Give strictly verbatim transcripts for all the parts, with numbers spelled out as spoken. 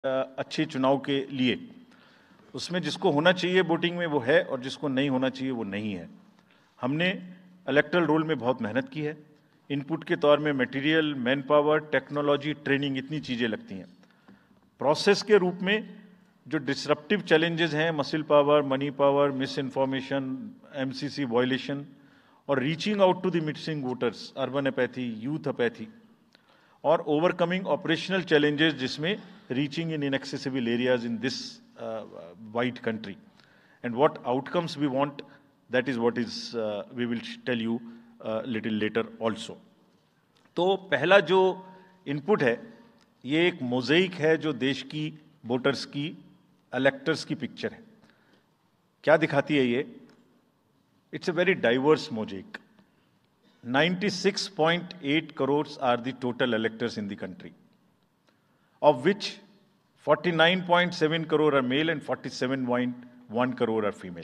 अच्छे चुनाव के लिए उसमें जिसको होना चाहिए वोटिंग में वो है और जिसको नहीं होना चाहिए वो नहीं है। हमने इलेक्टरल रोल में बहुत मेहनत की है। इनपुट के तौर में material, man power, technology, training, इतनी चीज़ें लगती हैं। प्रोसेस के रूप में जो डिसरप्टिव चैलेंजेस हैं, muscle power, money power, misinformation, MCC violation और reaching out to the missing voters, urban apathy, youth apathy और ओवरकमिंग ऑपरेशनल चैलेंजेस जिसमें reaching in inaccessible areas in this wide country and what outcomes we want, that is what is we will tell you little later also. तो पहला जो input है ये एक मोज़ेइक है जो देश की वोटर्स की, इलेक्टर्स की पिक्चर है। क्या दिखाती है ये? It's a very diverse mosaic. ninety-six point eight crores are the total electors in the country, of which forty-nine point seven crore are male and forty-seven point one crore are female.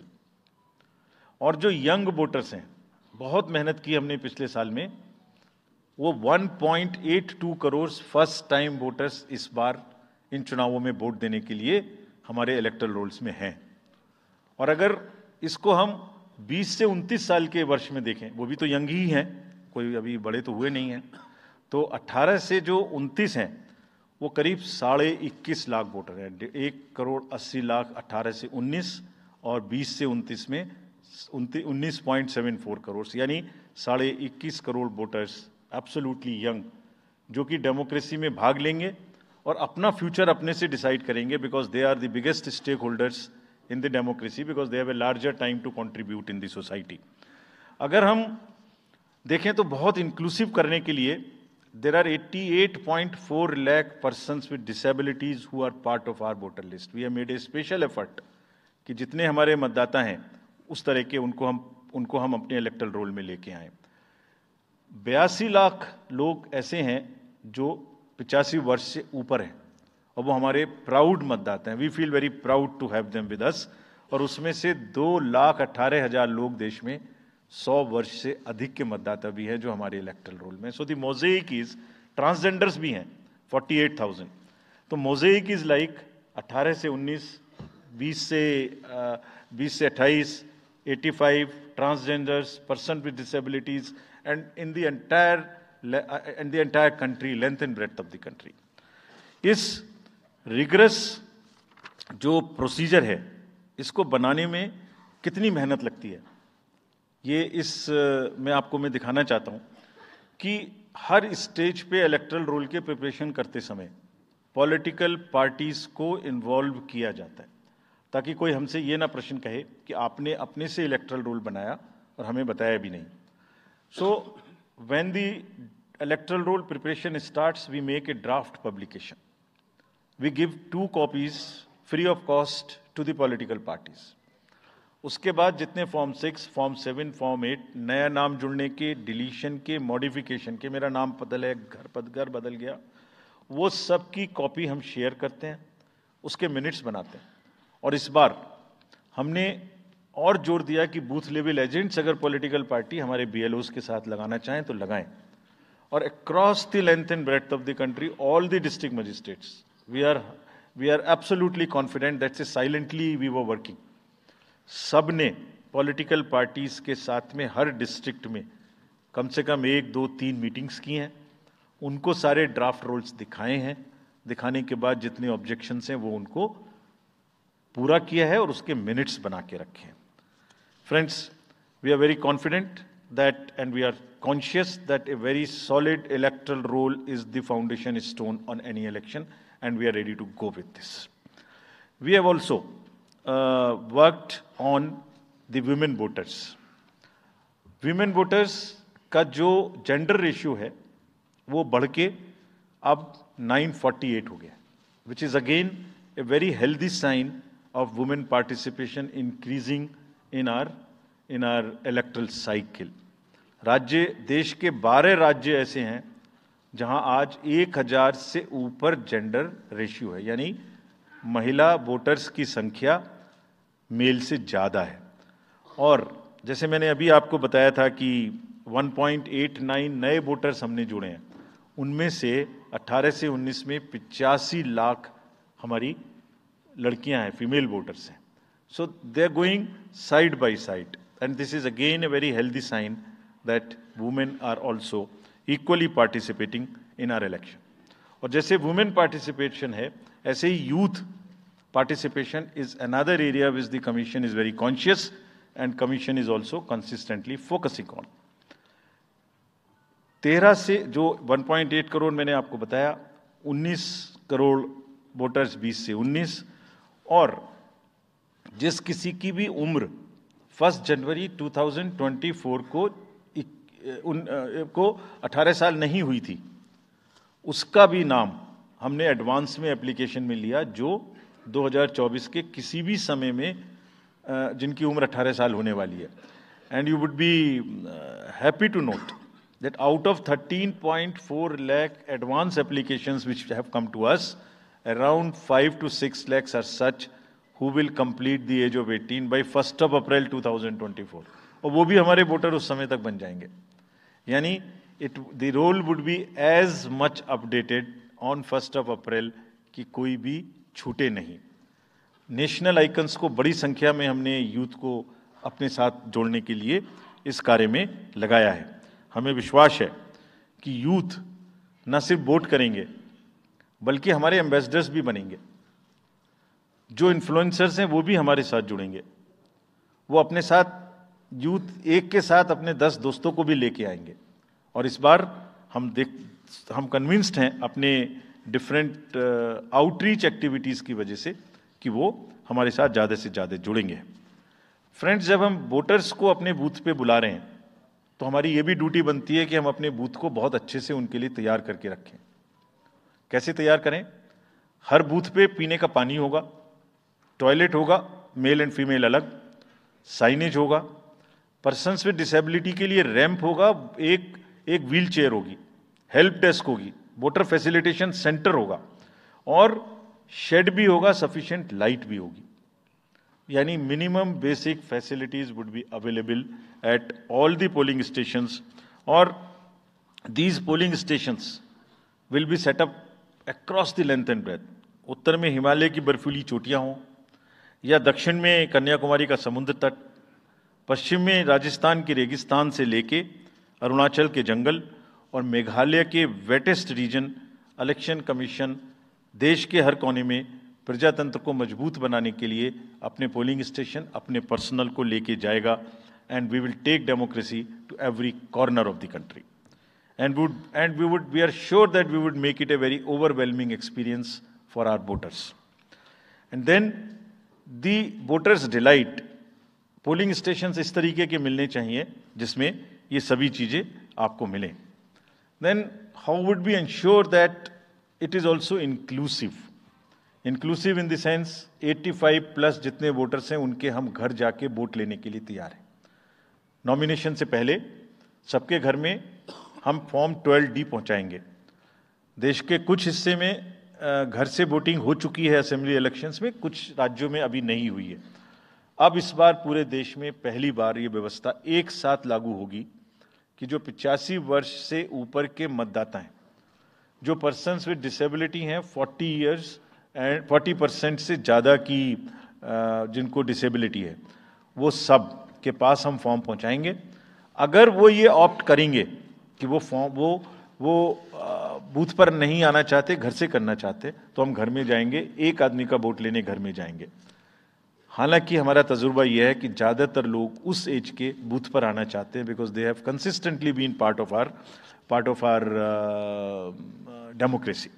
और जो young voters हैं, बहुत मेहनत की हमने पिछले साल में, वो one point eight two crore first time voters इस बार इन चुनावों में वोट देने के लिए हमारे इलेक्टरल रोल्स में हैं। और अगर इसको हम बीस से उनतीस साल के वर्ष में देखें, वो भी तो यंग ही हैं, कोई अभी बड़े तो हुए नहीं हैं, तो अठारह से जो उनतीस हैं वो करीब साढ़े इक्कीस लाख वोटर हैं। एक करोड़ अस्सी लाख अठारह से उन्नीस और बीस से उनतीस में उन्नीस पॉइंट सेवन फोर करोड़, यानी साढ़े इक्कीस करोड़ वोटर्स एब्सोल्युटली यंग, जो कि डेमोक्रेसी में भाग लेंगे और अपना फ्यूचर अपने से डिसाइड करेंगे, because they are the biggest stakeholders in the democracy because they have a larger time to contribute in the society. अगर हम देखें तो बहुत इंक्लूसिव करने के लिए there are eighty-eight point four lakh persons with disabilities who are part of our voter list. We have made a special effort कि जितने हमारे मतदाता हैं उस तरह के उनको हम उनको हम अपने इलेक्टरल रोल में लेके आए। बयासी लाख लोग ऐसे हैं जो पचासी वर्ष से ऊपर हैं और वो हमारे प्राउड मतदाता हैं। We feel very proud to have them with us. और उसमें से दो लाख अट्ठारह हजार लोग देश में सौ वर्ष से अधिक के मतदाता भी हैं जो हमारे इलेक्टरल रोल में। So the mosaic is, transgenders भी हैं फोर्टी एट थाउजेंड। तो मोज़ेइक इज लाइक अट्ठारह से उन्नीस, बीस से बीस से अट्ठाईस, eighty five transgenders, person with disabilities and in the entire in the entire country, length and breadth of the country. इस रिगरस जो प्रोसीजर है इसको बनाने में कितनी मेहनत लगती है, ये इस मैं आपको मैं दिखाना चाहता हूँ कि हर स्टेज पे इलेक्टरल रोल के प्रिपरेशन करते समय पॉलिटिकल पार्टीज को इन्वॉल्व किया जाता है, ताकि कोई हमसे ये ना प्रश्न कहे कि आपने अपने से इलेक्टरल रोल बनाया और हमें बताया भी नहीं। So when the electoral roll preparation starts, we make a draft publication. We give two copies free of cost to the political parties. उसके बाद जितने form six, form seven, form eight, नया नाम जुड़ने के, डिलीशन के, मॉडिफिकेशन के, मेरा नाम बदल है, घर पद घर बदल गया, वो सब की कॉपी हम शेयर करते हैं, उसके मिनट्स बनाते हैं। और इस बार हमने और जोर दिया कि बूथ लेवल एजेंट्स अगर पॉलिटिकल पार्टी हमारे बीएलओज के साथ लगाना चाहें तो लगाएं। और across the length and breadth of the country, all the district magistrates, We are we are absolutely confident that silently we were working. सब ने पॉलिटिकल पार्टीज के साथ में हर डिस्ट्रिक्ट में कम से कम एक, दो, तीन मीटिंग्स की हैं, उनको सारे ड्राफ्ट रोल्स दिखाए हैं, दिखाने के बाद जितने ऑब्जेक्शंस हैं वो उनको पूरा किया है और उसके मिनट्स बना के रखे हैं। Friends, we are very confident that and we are conscious that a very solid electoral roll is the foundation stone on any election, and we are ready to go with this. We have also uh, worked on the women voters. Women voters का जो gender ratio है वो बढ़ के अब nine forty-eight हो गया, which is again a very healthy sign of women participation increasing in our in our electoral cycle. राज्य, देश के बारह राज्य ऐसे हैं जहां आज एक हजार से ऊपर जेंडर रेशियो है, यानी महिला वोटर्स की संख्या मेल से ज़्यादा है। और जैसे मैंने अभी आपको बताया था कि one point eight nine नए वोटर्स हमने जुड़े हैं, उनमें से अठारह से उन्नीस में पिचासी लाख हमारी लड़कियां हैं, फीमेल वोटर्स हैं. So they are going side by side, and this is again a very healthy sign that women are also equally participating in our election. और जैसे वुमेन पार्टिसिपेशन है, ऐसे ही youth participation is another area which the commission is very conscious and commission is also consistently focusing on. तेरह से जो एक point आठ करोड़ मैंने आपको बताया, उन्नीस करोड़ वोटर्स बीस से उन्नीस, और जिस किसी की भी उम्र फर्स्ट जनवरी दो हज़ार चौबीस को उन, को अठारह साल नहीं हुई थी, उसका भी नाम हमने एडवांस में एप्लीकेशन में लिया, जो दो हज़ार चौबीस के किसी भी समय में जिनकी उम्र अठारह साल होने वाली है. And you would be happy to note that out of thirteen point four lakh advance applications which have come to us, around five to six lakhs are such who will complete the age of eighteen by first of April two thousand twenty-four. और वो भी हमारे voter उस समय तक बन जाएंगे. यानी it the roll would be as much updated on first of April कि कोई भी छूटे नहीं. नेशनल आइकन्स को बड़ी संख्या में हमने यूथ को अपने साथ जोड़ने के लिए इस कार्य में लगाया है. हमें विश्वास है कि यूथ न सिर्फ वोट करेंगे बल्कि हमारे एम्बेसडर्स भी बनेंगे. जो इन्फ्लुएंसर्स हैं वो भी हमारे साथ जुड़ेंगे. वो अपने साथ यूथ एक के साथ अपने दस दोस्तों को भी लेके आएंगे. और इस बार हम देख हम कन्विंस्ड हैं अपने डिफरेंट आउटरीच एक्टिविटीज़ की वजह से कि वो हमारे साथ ज़्यादा से ज़्यादा जुड़ेंगे. फ्रेंड्स, जब हम वोटर्स को अपने बूथ पे बुला रहे हैं तो हमारी ये भी ड्यूटी बनती है कि हम अपने बूथ को बहुत अच्छे से उनके लिए तैयार करके रखें. कैसे तैयार करें? हर बूथ पे पीने का पानी होगा, टॉयलेट होगा, मेल एंड फीमेल अलग, साइनेज होगा, पर्सन्स विद डिसेबिलिटी के लिए रैंप होगा, एक एक व्हील चेयर होगी, हेल्प डेस्क होगी, वोटर फैसिलिटेशन सेंटर होगा, और शेड भी होगा, सफिशिएंट लाइट भी होगी. यानी minimum basic facilities would be available at all the polling stations. और these polling stations will be set up across the length and breadth. उत्तर में हिमालय की बर्फीली चोटियां हों, या दक्षिण में कन्याकुमारी का समुद्र तट, पश्चिम में राजस्थान के रेगिस्तान से लेके अरुणाचल के जंगल और मेघालय के वेटेस्ट रीजन, इलेक्शन कमीशन देश के हर कोने में प्रजातंत्र को मजबूत बनाने के लिए अपने पोलिंग स्टेशन, अपने पर्सनल को लेके जाएगा. And we will take democracy to every corner of the country. And would and we would we are sure that we would make it a very overwhelming experience for our voters. And then the voters delight. Polling station इस तरीके के मिलने चाहिए जिसमें ये सभी चीज़ें आपको मिलें. Then how would be ensure that it is also inclusive. Inclusive in the sense पचासी प्लस जितने वोटर्स हैं उनके हम घर जाके वोट लेने के लिए तैयार हैं. नॉमिनेशन से पहले सबके घर में हम फॉर्म ट्वेल्व डी पहुंचाएंगे. देश के कुछ हिस्से में घर से वोटिंग हो चुकी है असेंबली इलेक्शंस में, कुछ राज्यों में अभी नहीं हुई है. अब इस बार पूरे देश में पहली बार ये व्यवस्था एक साथ लागू होगी कि जो पिचासी वर्ष से ऊपर के मतदाता हैं, जो पर्सन्स विद डिसेबिलिटी हैं, forty years and forty percent से ज़्यादा की जिनको डिसेबिलिटी है, वो सब के पास हम फॉर्म पहुंचाएंगे. अगर वो ये ऑप्ट करेंगे कि वो फॉर्म वो वो बूथ पर नहीं आना चाहते, घर से करना चाहते, तो हम घर में जाएंगे, एक आदमी का वोट लेने घर में जाएंगे. हालांकि हमारा तजुर्बा यह है कि ज़्यादातर लोग उस एज के बूथ पर आना चाहते हैं, because they have consistently been part of our part of our democracy.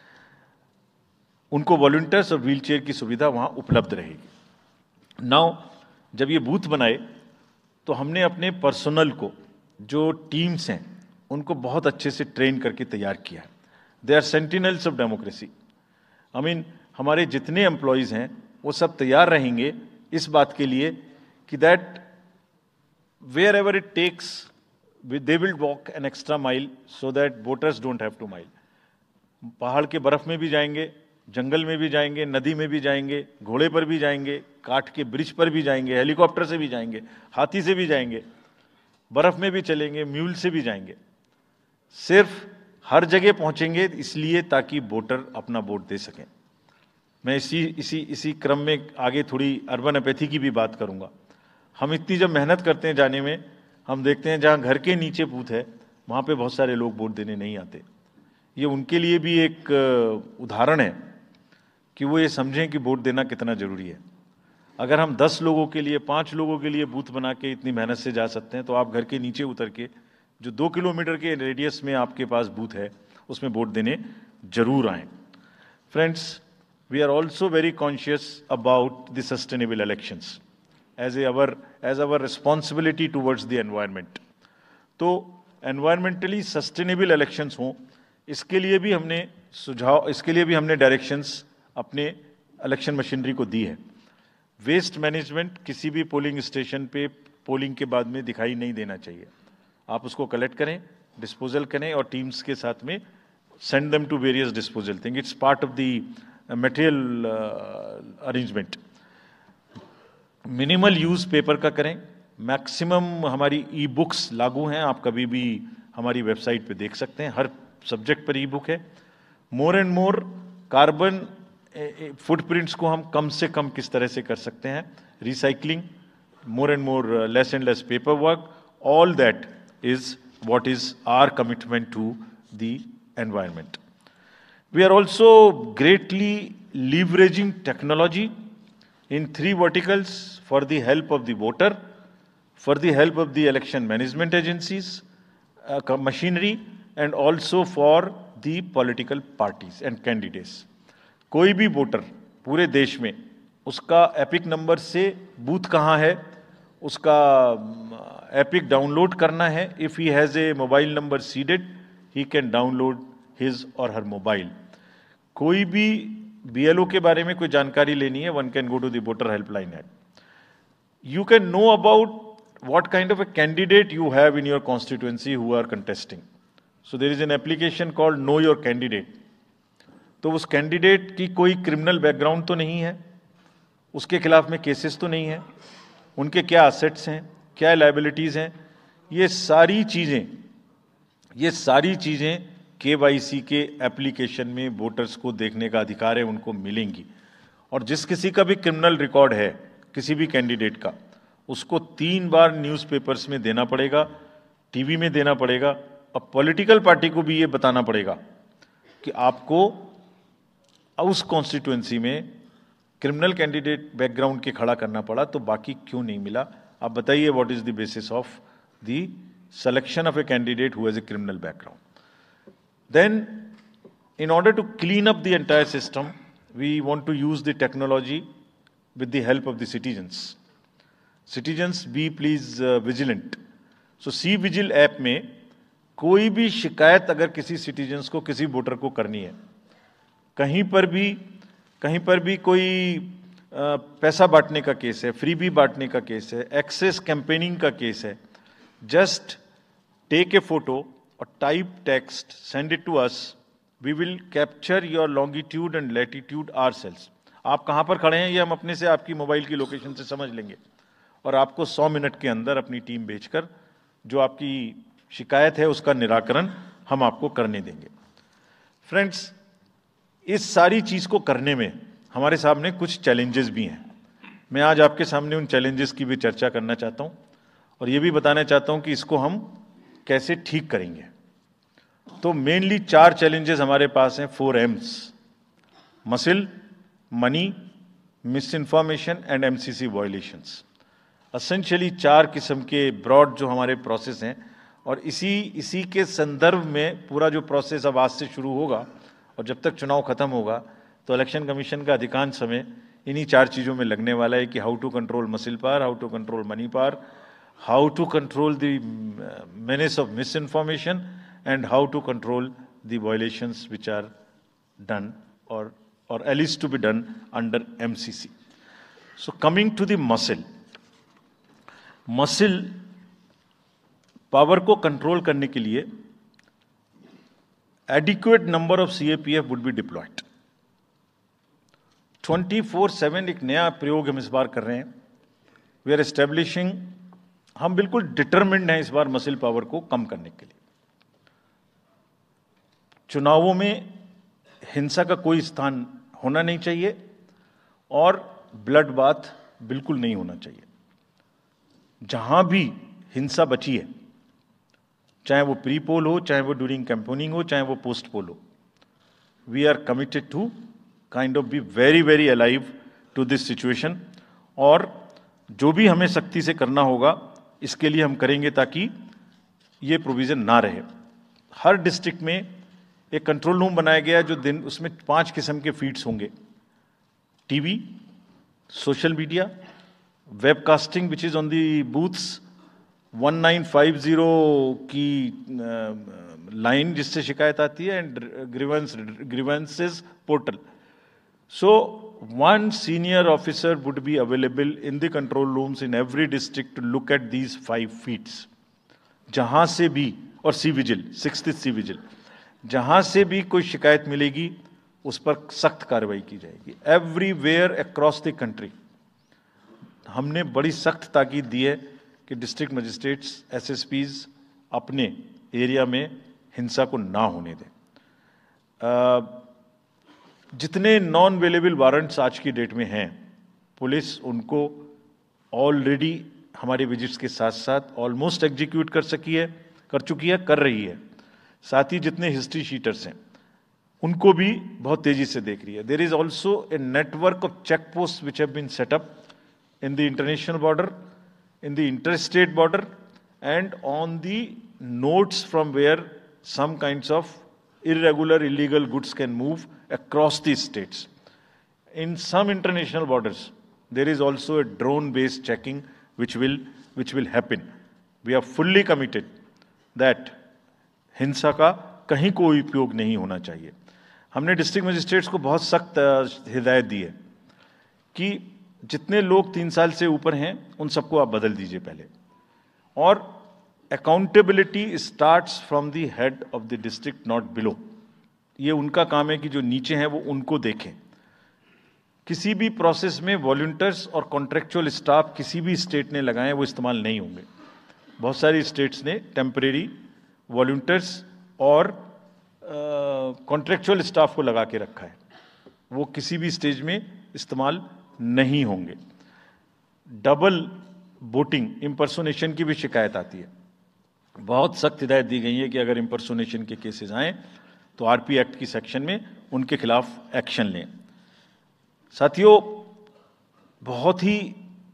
उनको वॉलंटियर्स और व्हीलचेयर की सुविधा वहाँ उपलब्ध रहेगी. नाउ जब ये बूथ बनाए तो हमने अपने पर्सनल को, जो टीम्स हैं, उनको बहुत अच्छे से ट्रेन करके तैयार किया है. They are sentinels of democracy. I mean हमारे जितने एम्प्लॉयज़ हैं वो सब तैयार रहेंगे इस बात के लिए कि that wherever it takes they will walk an extra mile so that voters don't have to mile. पहाड़ के बर्फ में भी जाएंगे, जंगल में भी जाएंगे, नदी में भी जाएंगे, घोड़े पर भी जाएंगे, काठ के ब्रिज पर भी जाएंगे, हेलीकॉप्टर से भी जाएंगे, हाथी से भी जाएंगे, बर्फ में भी चलेंगे, म्यूल से भी जाएंगे. सिर्फ हर जगह पहुंचेंगे इसलिए ताकि वोटर अपना वोट दे सकें. मैं इसी इसी इसी क्रम में आगे थोड़ी अर्बन अपैथी की भी बात करूंगा। हम इतनी जब मेहनत करते हैं जाने में, हम देखते हैं जहाँ घर के नीचे बूथ है वहाँ पे बहुत सारे लोग वोट देने नहीं आते। ये उनके लिए भी एक उदाहरण है कि वो ये समझें कि वोट देना कितना ज़रूरी है। अगर हम दस लोगों के लिए, पाँच लोगों के लिए बूथ बना के इतनी मेहनत से जा सकते हैं, तो आप घर के नीचे उतर के जो दो किलोमीटर के रेडियस में आपके पास बूथ है उसमें वोट देने जरूर आएँ। Friends, we are also very conscious about the sustainable elections as a our as our responsibility towards the environment। तो environmentally sustainable elections हों, इसके लिए भी हमने सुझाव, इसके लिए भी हमने डायरेक्शंस अपने इलेक्शन मशीनरी को दी है। वेस्ट मैनेजमेंट किसी भी पोलिंग स्टेशन पे पोलिंग के बाद में दिखाई नहीं देना चाहिए। आप उसको कलेक्ट करें, डिस्पोजल करें और टीम्स के साथ में send them to various disposal thing. It's part of the material arrangement. Minimal use paper का करें। मैक्सिमम हमारी ई बुक्स लागू हैं, आप कभी भी हमारी वेबसाइट पे देख सकते हैं, हर सब्जेक्ट पर ई बुक है। More and more carbon footprints को हम कम से कम किस तरह से कर सकते हैं, recycling, more and more less and less paperwork, all that is what is our commitment to the environment. We are also greatly leveraging technology in three verticals for the help of the voter, for the help of the election management agencies, uh, machinery, and also for the political parties and candidates. कोई भी voter पूरे देश में उसका epic number से booth कहाँ है, उसका एपिक डाउनलोड करना है। If he has a mobile number seeded, he can download his or her mobile। कोई भी बीएलओ के बारे में कोई जानकारी लेनी है, one can go to the voter helpline app. You can know about what kind of a candidate you have in your constituency who are contesting. So there is an application called know your candidate. तो उस candidate की कोई criminal background तो नहीं है, उसके खिलाफ में केसेस तो नहीं है, उनके क्या असेट्स हैं, क्या लायबिलिटीज हैं, ये सारी चीजें ये सारी चीजें केवाईसी के एप्लीकेशन में वोटर्स को देखने का अधिकार है, उनको मिलेंगी। और जिस किसी का भी क्रिमिनल रिकॉर्ड है किसी भी कैंडिडेट का, उसको तीन बार न्यूज़पेपर्स में देना पड़ेगा, टीवी में देना पड़ेगा, और पॉलिटिकल पार्टी को भी ये बताना पड़ेगा कि आपको उस कॉन्स्टिट्यूएंसी में क्रिमिनल कैंडिडेट बैकग्राउंड के खड़ा करना पड़ा, तो बाकी क्यों नहीं मिला। आप बताइए, what is the basis of the selection of a candidate who has a criminal background. Then, in order to clean up the entire system, we want to use the technology with the help of the citizens. Citizens, be please uh, vigilant. So, C Vigil app में कोई भी शिकायत अगर किसी citizens को, किसी voter को करनी है, कहीं पर भी कहीं पर भी कोई आ, पैसा बांटने का केस है, फ्रीबी बांटने का केस है, एक्सेस कैंपेनिंग का केस है, just take a photo or type text, send it to us, we will capture your longitude and latitude ourselves। आप कहाँ पर खड़े हैं ये हम अपने से आपकी मोबाइल की लोकेशन से समझ लेंगे और आपको सौ मिनट के अंदर अपनी टीम भेजकर जो आपकी शिकायत है उसका निराकरण हम आपको करने देंगे। फ्रेंड्स, इस सारी चीज़ को करने में हमारे सामने कुछ चैलेंजेस भी हैं। मैं आज आपके सामने उन चैलेंजेस की भी चर्चा करना चाहता हूँ और ये भी बताना चाहता हूँ कि इसको हम कैसे ठीक करेंगे। तो मेनली चार चैलेंजेस हमारे पास हैं, four Ms: muscle, money, misinformation and MCC violations. Essentially चार किस्म के ब्रॉड जो हमारे प्रोसेस हैं, और इसी इसी के संदर्भ में पूरा जो प्रोसेस अब आज से शुरू होगा और जब तक चुनाव खत्म होगा तो इलेक्शन कमीशन का अधिकांश समय इन्हीं चार चीज़ों में लगने वाला है कि how to control muscle power, how to control money power, how to control the menace of misinformation, and how to control the violations which are done or or at least to be done under M C C. So coming to the muscle, muscle power को control करने के लिए adequate number of C A P F would be deployed. twenty-four seven एक नया प्रयोग हम इस बार कर रहे हैं। We are establishing, हम बिल्कुल डिटरमिन्ड हैं इस बार मसिल पावर को कम करने के लिए। चुनावों में हिंसा का कोई स्थान होना नहीं चाहिए, और ब्लड बाथ बिल्कुल नहीं होना चाहिए। जहां भी हिंसा बची है, चाहे वो प्री पोल हो, चाहे वो ड्यूरिंग कैंपेनिंग हो, चाहे वो पोस्ट पोल हो, we are committed to kind of be very very alive to this situation, और जो भी हमें सख्ती से करना होगा इसके लिए हम करेंगे ताकि ये प्रोविजन ना रहे। हर डिस्ट्रिक्ट में एक कंट्रोल रूम बनाया गया है, जो दिन उसमें पांच किस्म के फीड्स होंगे: TV, social media, webcasting which is on the booths, one nine five zero की लाइन जिससे शिकायत आती है, and grievance grievances portal. So one senior officer would be available in the control rooms in every district to look at these five feeds. जहां से भी, और C vigil, sixth C vigil, जहां से भी कोई शिकायत मिलेगी उस पर सख्त कार्रवाई की जाएगी। एवरीवेयर अक्रॉस द कंट्री हमने बड़ी सख्त ताकीद दी है कि डिस्ट्रिक्ट मजिस्ट्रेट्स, एसएसपीज अपने एरिया में हिंसा को ना होने दें। जितने नॉन अवेलेबल वारंट्स आज की डेट में हैं, पुलिस उनको ऑलरेडी हमारे विजिट्स के साथ साथ ऑलमोस्ट एग्जीक्यूट कर सकी है कर चुकी है, कर रही है। साथ ही जितने हिस्ट्री शीटर्स हैं उनको भी बहुत तेजी से देख रही है। There is also a network of check post which have been set up in the international border, in the interstate border, and on the nodes from where some kinds of irregular, illegal goods can move across the states. In some international borders, there is also a drone-based checking which will, which will happen. We are fully committed that हिंसा का कहीं कोई उपयोग नहीं होना चाहिए। हमने district magistrates को बहुत सख्त हिदायत दी है कि जितने लोग तीन साल से ऊपर हैं उन सबको आप बदल दीजिए पहले, और accountability starts from the head of the district, not below. ये उनका काम है कि जो नीचे हैं वो उनको देखें। किसी भी प्रोसेस में वॉलंटियर्स और कॉन्ट्रेक्चुअल स्टाफ किसी भी स्टेट ने लगाए वो इस्तेमाल नहीं होंगे। बहुत सारी स्टेट्स ने टेम्परेरी वॉलंटियर्स और कॉन्ट्रेक्चुअल स्टाफ को लगा के रखा है, वो किसी भी स्टेज में इस्तेमाल नहीं होंगे। डबल वोटिंग, इम्पर्सोनेशन की भी शिकायत आती है। बहुत सख्त हिदायत दी गई है कि अगर इम्पर्सोनेशन के केसेस आए तो आरपी एक्ट की सेक्शन में उनके खिलाफ एक्शन लें। साथियों, बहुत ही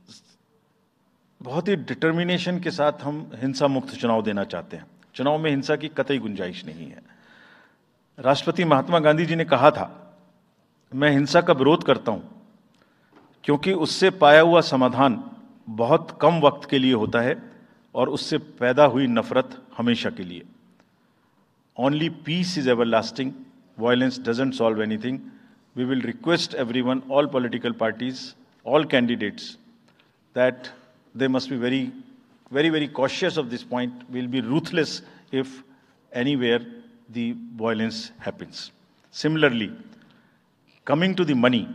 बहुत ही डिटर्मिनेशन के साथ हम हिंसा मुक्त चुनाव देना चाहते हैं। चुनाव में हिंसा की कतई गुंजाइश नहीं है। राष्ट्रपति महात्मा गांधी जी ने कहा था, मैं हिंसा का विरोध करता हूं क्योंकि उससे पाया हुआ समाधान बहुत कम वक्त के लिए होता है और उससे पैदा हुई नफरत हमेशा के लिए। Only peace is everlasting, violence doesn't solve anything. We will request everyone, all political parties, all candidates, that they must be very, very, very cautious of this point. We'll be ruthless if anywhere the violence happens. Similarly, coming to the money,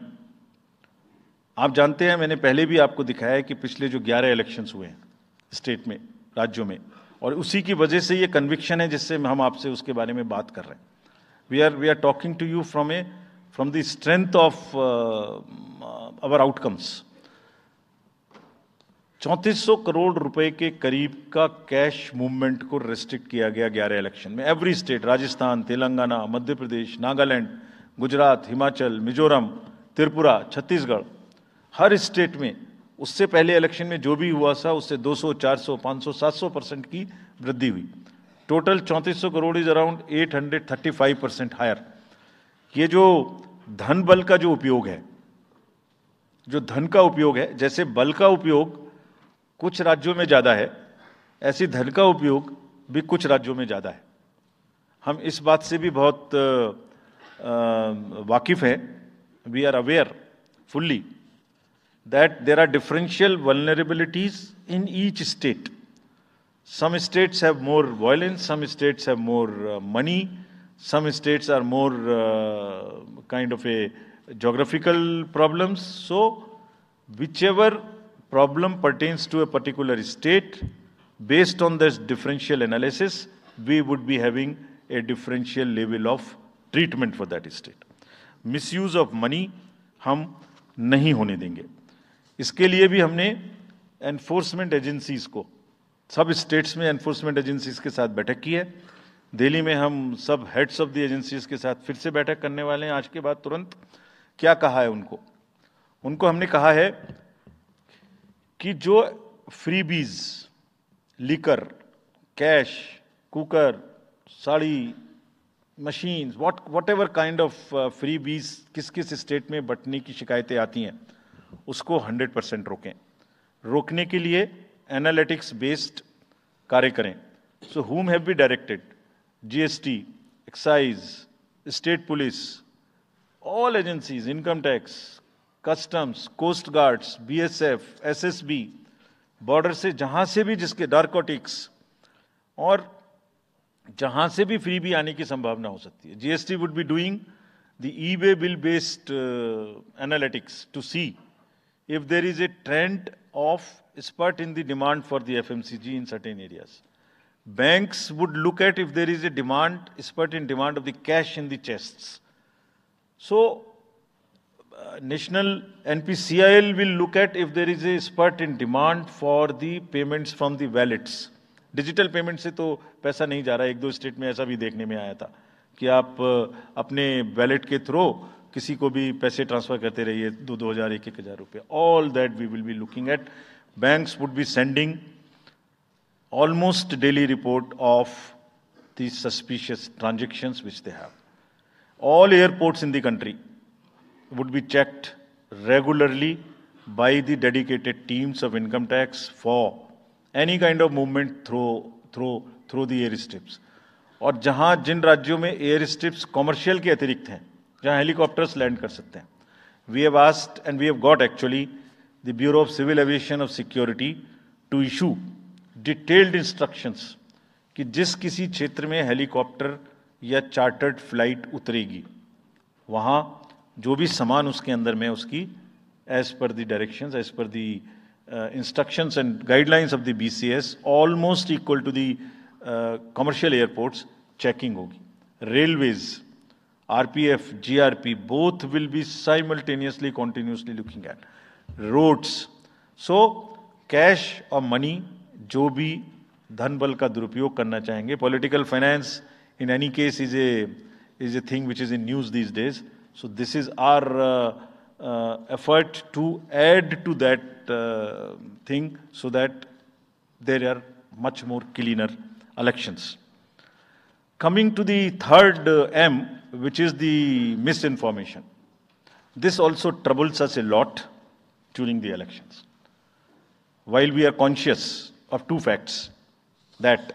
आप जानते हैं, मैंने पहले भी आपको दिखाया है कि पिछले जो ग्यारह इलेक्शंस हुए हैं स्टेट में, राज्यों में, और उसी की वजह से ये कन्विक्शन है जिससे हम आपसे उसके बारे में बात कर रहे हैं। We are we are talking to you from a from the strength of our outcomes. चौंतीस सौ करोड़ रुपए के करीब का कैश मूवमेंट को रेस्ट्रिक्ट किया गया ग्यारह इलेक्शन में। एवरी स्टेट, राजस्थान, तेलंगाना, मध्य प्रदेश, नागालैंड, गुजरात, हिमाचल, मिजोरम, त्रिपुरा, छत्तीसगढ़, हर स्टेट में उससे पहले इलेक्शन में जो भी हुआ था उससे दो सौ, चार सौ, पाँच सौ, सात सौ परसेंट की वृद्धि हुई। टोटल चौंतीस सौ crore is around eight hundred thirty five percent higher. ये जो धन बल का जो उपयोग है, जो धन का उपयोग है, जैसे बल का उपयोग कुछ राज्यों में ज्यादा है, ऐसी धन का उपयोग भी कुछ राज्यों में ज्यादा है। हम इस बात से भी बहुत वाकिफ हैं। We are aware fully that there are differential vulnerabilities in each state. Some states have more violence, some states have more money, some states are more kind of a geographical problems. So whichever problem pertains to a particular state, based on this differential analysis, we would be having a differential level of treatment for that state. Misuse of money, हम नहीं होने देंगे। इसके लिए भी हमने enforcement agencies को, सब स्टेट्स में एनफोर्समेंट एजेंसीज के साथ बैठक की है। दिल्ली में हम सब हेड्स ऑफ द एजेंसीज के साथ फिर से बैठक करने वाले हैं आज के बाद तुरंत। क्या कहा है उनको? उनको हमने कहा है कि जो freebies, liquor, cash, cooker, sari, machines, what whatever kind of freebies किस किस स्टेट में बंटने की शिकायतें आती हैं, उसको हंड्रेड परसेंट रोकें। रोकने के लिए एनालिटिक्स बेस्ड कार्य करें। So whom have we directed? G S T, excise, state police, all agencies, income tax, customs, coast guards, B S F, S S B, border से जहां से भी जिसके नारकोटिक्स और जहां से भी फ्री भी आने की संभावना हो सकती है, GST would be doing the e way bill based analytics to see if there is a trend of spurt in the demand for the F M C G in certain areas. Banks would look at if there is a demand, spurt in demand of the cash in the chests. So, uh, National N P C I L will look at if there is a spurt in demand for the payments from the wallets. Digital payment से तो पैसा नहीं जा रहा है। एक दो state में ऐसा भी देखने में आया था कि आप अपने वैलेट के थ्रू किसी को भी पैसे ट्रांसफर करते रहिए, दो दो हजार एक एक हजार रुपये। All that we will be looking at. Banks would be sending almost daily report of the suspicious transactions which they have. All airports in the country would be checked regularly by the dedicated teams of income tax for any kind of movement through through through the air strips. और जहां जिन राज्यों में air strips commercial के अतिरिक्त हैं, जहां helicopters land कर सकते हैं, we have asked and we have got actually the bureau of civil aviation of security to issue detailed instructions कि जिस किसी क्षेत्र में हेलीकॉप्टर या चार्टर्ड फ्लाइट उतरेगी, वहां जो भी सामान उसके अंदर में उसकी as per the directions, as per the instructions and guidelines of the BCS, almost equal to the commercial airports, checking होगी। Railways, RPF, GRP, both will be simultaneously continuously looking at roads. So cash और money, जो भी धन बल का दुरुपयोग करना चाहेंगे, political finance in any case is a is a thing which is in news these days. So this is our uh, uh, effort to add to that uh, thing so that there are much more cleaner elections. Coming to the third uh, M, which is the misinformation. This also troubles us a lot during the elections. While we are conscious of two facts, that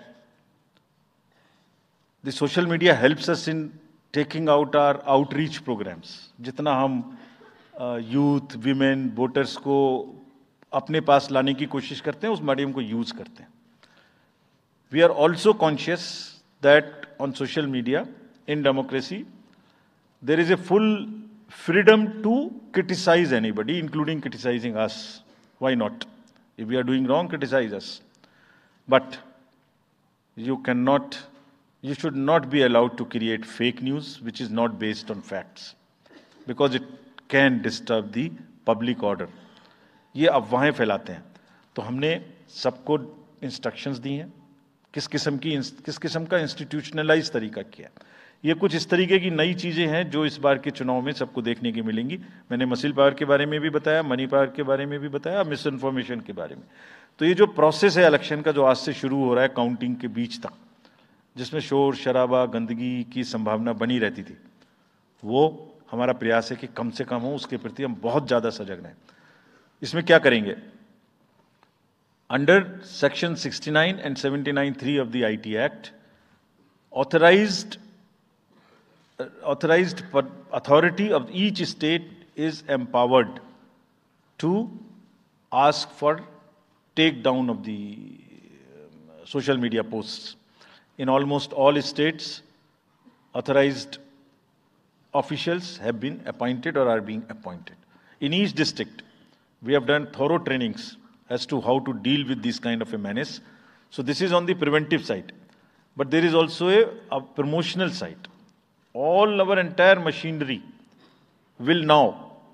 the social media helps us in taking out our outreach programs. जितना हम youth, women, voters को अपने पास लाने की कोशिश करते हैं, उस मीडियम को यूज करते हैं। We are also conscious that on social media in democracy there is a full freedom to criticise anybody, including criticising us. Why not? If we are doing wrong, criticise us. But you can not You should not be allowed to create fake news which is not based on facts, because it can disturb the public order. ये अफवाहें फैलाते हैं। तो हमने सबको instructions दी हैं, किस किस्म की किस किस्म का इंस्टीट्यूशनलाइज तरीका किया। ये कुछ इस तरीके की नई चीज़ें हैं जो इस बार के चुनाव में सबको देखने की मिलेंगी। मैंने मसल पावर के बारे में भी बताया, मनी पावर के बारे में भी बताया, मिस इन्फॉर्मेशन के बारे में। तो ये जो प्रोसेस है इलेक्शन का, जो आज से शुरू हो रहा है काउंटिंग के बीच तक, जिसमें शोर शराबा, गंदगी की संभावना बनी रहती थी, वो हमारा प्रयास है कि कम से कम हो। उसके प्रति हम बहुत ज़्यादा सजग रहें। इसमें क्या करेंगे? Under section sixty nine and seventy nine three of the IT act, authorised authorised authority of each state is empowered to ask for take down of the social media posts. In almost all states, authorized officials have been appointed or are being appointed. In each district, we have done thorough trainings as to how to deal with this kind of a menace. So this is on the preventive side. But there is also a, a promotional side. All our entire machinery will now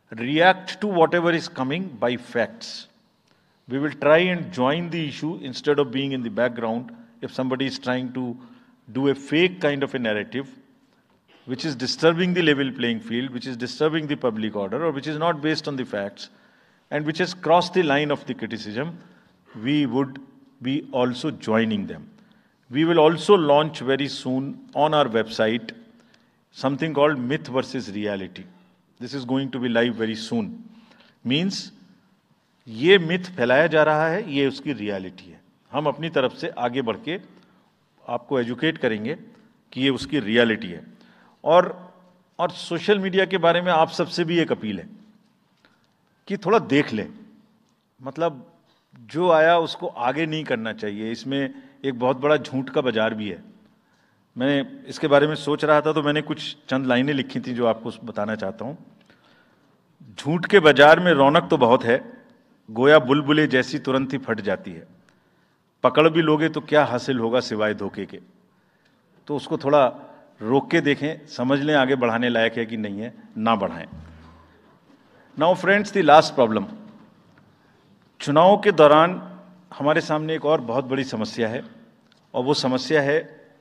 react to whatever is coming by facts. We will try and join the issue instead of being in the background. If somebody is trying to do a fake kind of a narrative, which is disturbing the level playing field, which is disturbing the public order, or which is not based on the facts, and which has crossed the line of the criticism, we would be also joining them. We will also launch very soon on our website something called Myth versus Reality. This is going to be live very soon. Means ये myth फैलाया जा रहा है, ये उसकी reality है. हम अपनी तरफ से आगे बढ़ के आपको एजुकेट करेंगे कि ये उसकी रियलिटी है. और और सोशल मीडिया के बारे में आप सबसे भी एक अपील है कि थोड़ा देख लें. मतलब जो आया उसको आगे नहीं करना चाहिए. इसमें एक बहुत बड़ा झूठ का बाजार भी है. मैं इसके बारे में सोच रहा था तो मैंने कुछ चंद लाइनें लिखी थी जो आपको बताना चाहता हूं. झूठ के बाजार में रौनक तो बहुत है, गोया बुलबुले जैसी तुरंत ही फट जाती है. पकड़ भी लोगे तो क्या हासिल होगा सिवाय धोखे के. तो उसको थोड़ा रोक के देखें, समझ लें आगे बढ़ाने लायक है कि नहीं है, ना बढ़ाएं. Now friends, the last problem. चुनाव के दौरान हमारे सामने एक और बहुत बड़ी समस्या है, और वो समस्या है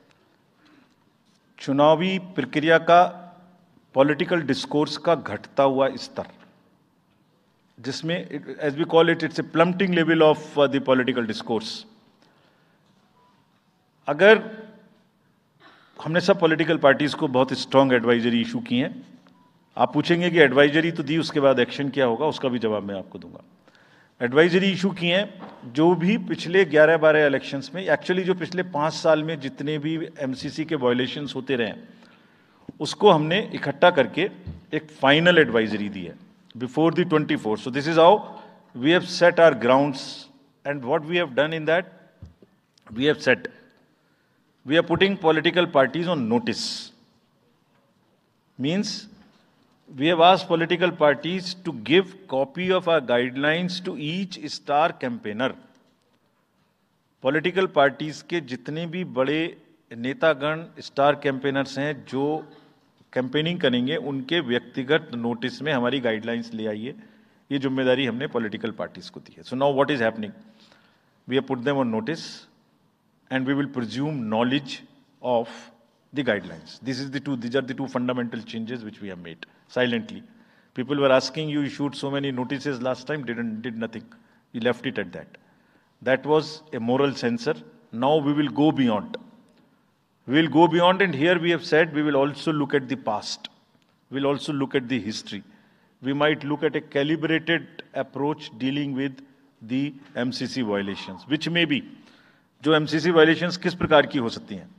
चुनावी प्रक्रिया का, पॉलिटिकल डिस्कोर्स का घटता हुआ स्तर, जिसमें as we call it it's a plummeting level of the political discourse. अगर हमने सब पॉलिटिकल पार्टीज को बहुत स्ट्रांग एडवाइजरी इशू की हैं. आप पूछेंगे कि एडवाइजरी तो दी, उसके बाद एक्शन क्या होगा, उसका भी जवाब मैं आपको दूंगा. एडवाइजरी इशू की हैं जो भी पिछले ग्यारह बारह इलेक्शंस में, एक्चुअली जो पिछले पाँच साल में जितने भी एमसीसी के वायलेशंस होते रहे उसको हमने इकट्ठा करके एक फाइनल एडवाइजरी दी है before the twenty four. So this is how we have set our grounds, and what we have done in that, we have set we are putting political parties on notice. Means we have asked political parties to give copy of our guidelines to each star campaigner. Political parties के जितने भी बड़े नेतागण star campaigners हैं जो campaigning करेंगे, उनके व्यक्तिगत नोटिस में हमारी गाइडलाइंस ले आइए. ये जिम्मेदारी हमने पॉलिटिकल पार्टीज को दी है. So now what is happening, we have put them on notice and we will presume knowledge of the guidelines. This is the two, these are the two fundamental changes which we have made silently. People were asking, you issued so many notices last time, didn't, did nothing. You left it at that. That was a moral censor. Now we will go beyond. We will go beyond, and here we have said we will also look at the past. We will also look at the history. We might look at a calibrated approach dealing with the M C C violations, which may be, जो MCC violations किस प्रकार की हो सकती हैं.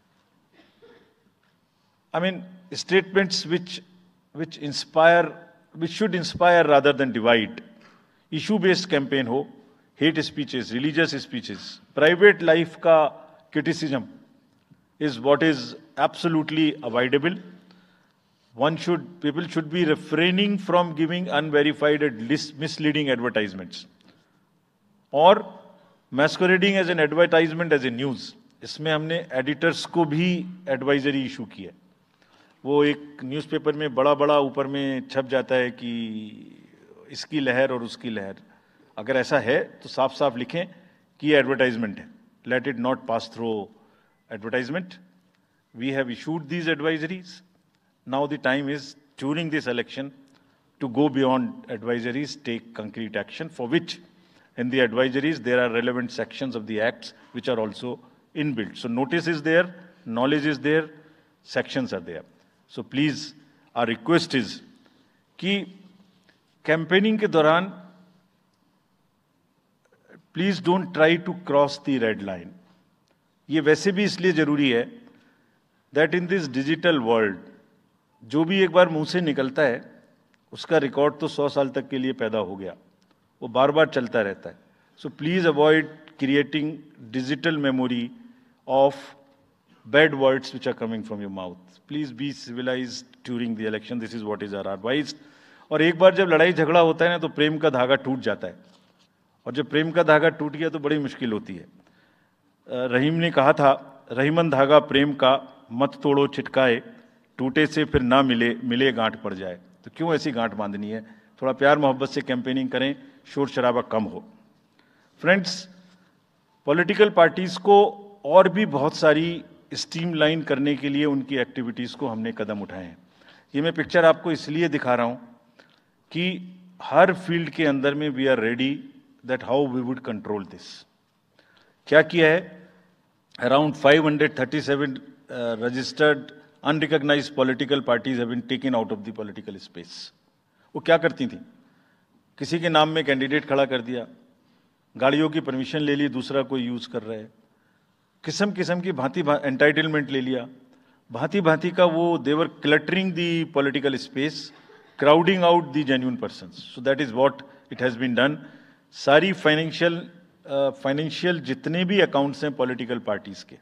I mean statements which which inspire, which should inspire rather than divide. Issue based campaign हो, hate speeches, religious speeches, private life का criticism is what is absolutely avoidable. One should, people should be refraining from giving unverified and misleading advertisements और masquerading as an advertisement as a news. इसमें हमने editors को भी advisory issue की है. वो एक न्यूज़पेपर में बड़ा बड़ा ऊपर में छप जाता है कि इसकी लहर और उसकी लहर. अगर ऐसा है तो साफ साफ लिखें कि ये एडवर्टाइजमेंट है. Let it not pass through advertisement. We have issued these advisories. Now the time is during this election to go beyond advisories, take concrete action, for which in the advisories there are relevant sections of the acts which are also inbuilt. So notice is there, knowledge is there, sections are there. So please, our request is कि campaigning के दौरान please don't try to cross the red line. ये वैसे भी इसलिए जरूरी है that in this digital world जो भी एक बार मुंह से निकलता है उसका रिकॉर्ड तो सौ साल तक के लिए पैदा हो गया, वो बार बार चलता रहता है. So please avoid creating digital memory of bad words which are coming from your mouth. Please be civilised during the election. This is what is our advice. और एक बार जब लड़ाई झगड़ा होता है ना तो प्रेम का धागा टूट जाता है, और जब प्रेम का धागा टूट गया तो बड़ी मुश्किल होती है. रहीम ने कहा था, रहीमन धागा प्रेम का मत तोड़ो छिटकाए, टूटे से फिर ना मिले, मिले गांठ पड़ जाए. तो क्यों ऐसी गांठ बांधनी है? थोड़ा प्यार मोहब्बत से कैंपेनिंग करें, शोर शराबा कम हो। फ्रेंड्स, पॉलिटिकल पार्टीज को और भी बहुत सारी स्ट्रीमलाइन करने के लिए उनकी एक्टिविटीज़ को हमने कदम उठाए हैं। ये मैं पिक्चर आपको इसलिए दिखा रहा हूँ कि हर फील्ड के अंदर में we are ready that how we would control this. क्या किया है? Around five hundred thirty seven registered unrecognised political parties have been taken out of the political space. वो क्या करती थी? किसी के नाम में कैंडिडेट खड़ा कर दिया, गाड़ियों की परमिशन ले ली, दूसरा कोई यूज कर रहा है, किस्म किस्म की भांति एंटाइटलमेंट ले लिया, भांति भांति का वो they were cluttering the political space, crowding out the genuine persons. So that is what it has been done. सारी फाइनेंशियल फाइनेंशियल जितने भी अकाउंट्स हैं पॉलिटिकल पार्टीज के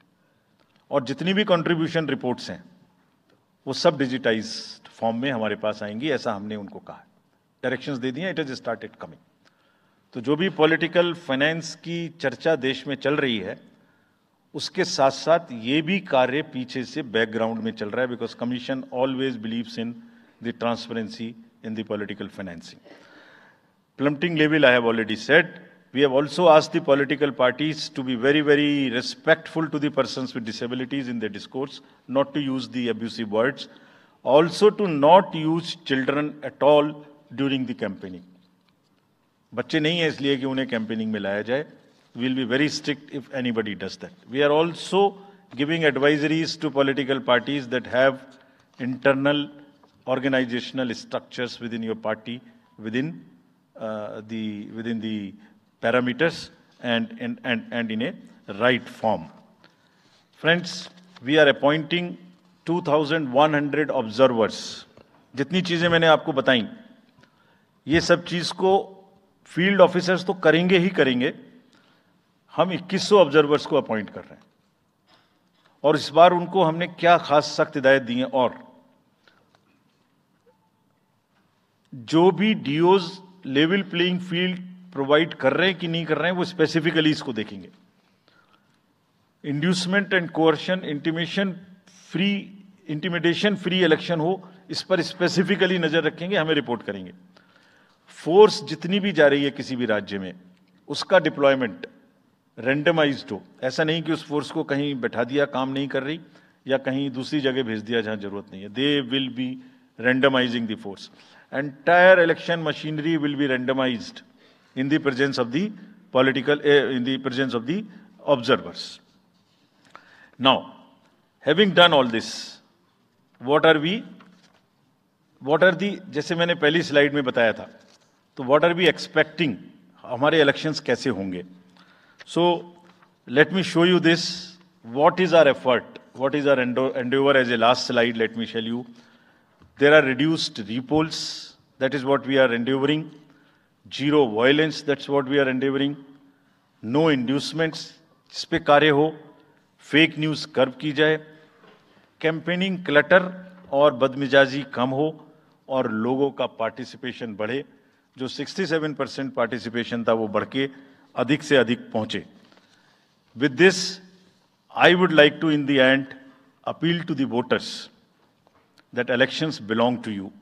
और जितनी भी कंट्रीब्यूशन रिपोर्ट्स हैं वो सब डिजिटाइज्ड फॉर्म में हमारे पास आएंगी, ऐसा हमने उनको कहा। डायरेक्शंस दे दिए, इट इज स्टार्टेड कमिंग। तो जो भी पॉलिटिकल फाइनेंस की चर्चा देश में चल रही है उसके साथ साथ ये भी कार्य पीछे से बैकग्राउंड में चल रहा है, because commission always believes in the transparency in the political financing. Plummeting level, I have already said. We have also asked the political parties to be very, very respectful to the persons with disabilities in their discourse, not to use the abusive words, also to not use children at all during the campaigning. बच्चे नहीं है इसलिए कि उन्हें campaigning में लाया जाए. We will be very strict if anybody does that. We are also giving advisories to political parties that have internal organizational structures within your party, within Uh, the within the parameters and, and and and in a right form. Friends, we are appointing two thousand one hundred observers. जितनी चीजें मैंने आपको बताई, ये सब चीज को field officers तो करेंगे ही करेंगे. हम इक्कीस सौ ऑब्जर्वर्स को अपॉइंट कर रहे हैं और इस बार उनको हमने क्या खास सख्त हिदायत दी है, और जो भी DEOs level playing field provide कर रहे हैं कि नहीं कर रहे हैं वो स्पेसिफिकली इसको देखेंगे. Inducement and coercion, intimation free intimidation free election हो, इस पर स्पेसिफिकली नजर रखेंगे, हमें रिपोर्ट करेंगे. फोर्स जितनी भी जा रही है किसी भी राज्य में उसका डिप्लॉयमेंट रैंडमाइज्ड हो. ऐसा नहीं कि उस फोर्स को कहीं बैठा दिया, काम नहीं कर रही, या कहीं दूसरी जगह भेज दिया जहां जरूरत नहीं है. They will be randomising the force. Entire election machinery will be randomized in the presence of the political, uh, in the presence of the observers. Now, having done all this, what are we, what are the, जैसे मैंने पहली slide में बताया था, तो what are we expecting, हमारे elections कैसे होंगे? So, let me show you this. What is our effort? What is our endeavor? As a last slide, let me tell you. There are reduced repolls, that is what we are endeavoring. Zero violence, that's what we are endeavoring. No inducements, जिस पे कार्य हो. Fake news curve की जाए. Campaigning clutter और बदमिजाजी कम हो और लोगों का पार्टिसिपेशन बढ़े. जो सड़सठ परसेंट पार्टिसिपेशन था वो बढ़ के अधिक से अधिक पहुंचे. With this, I would like to in the end appeal to the voters that elections belong to you.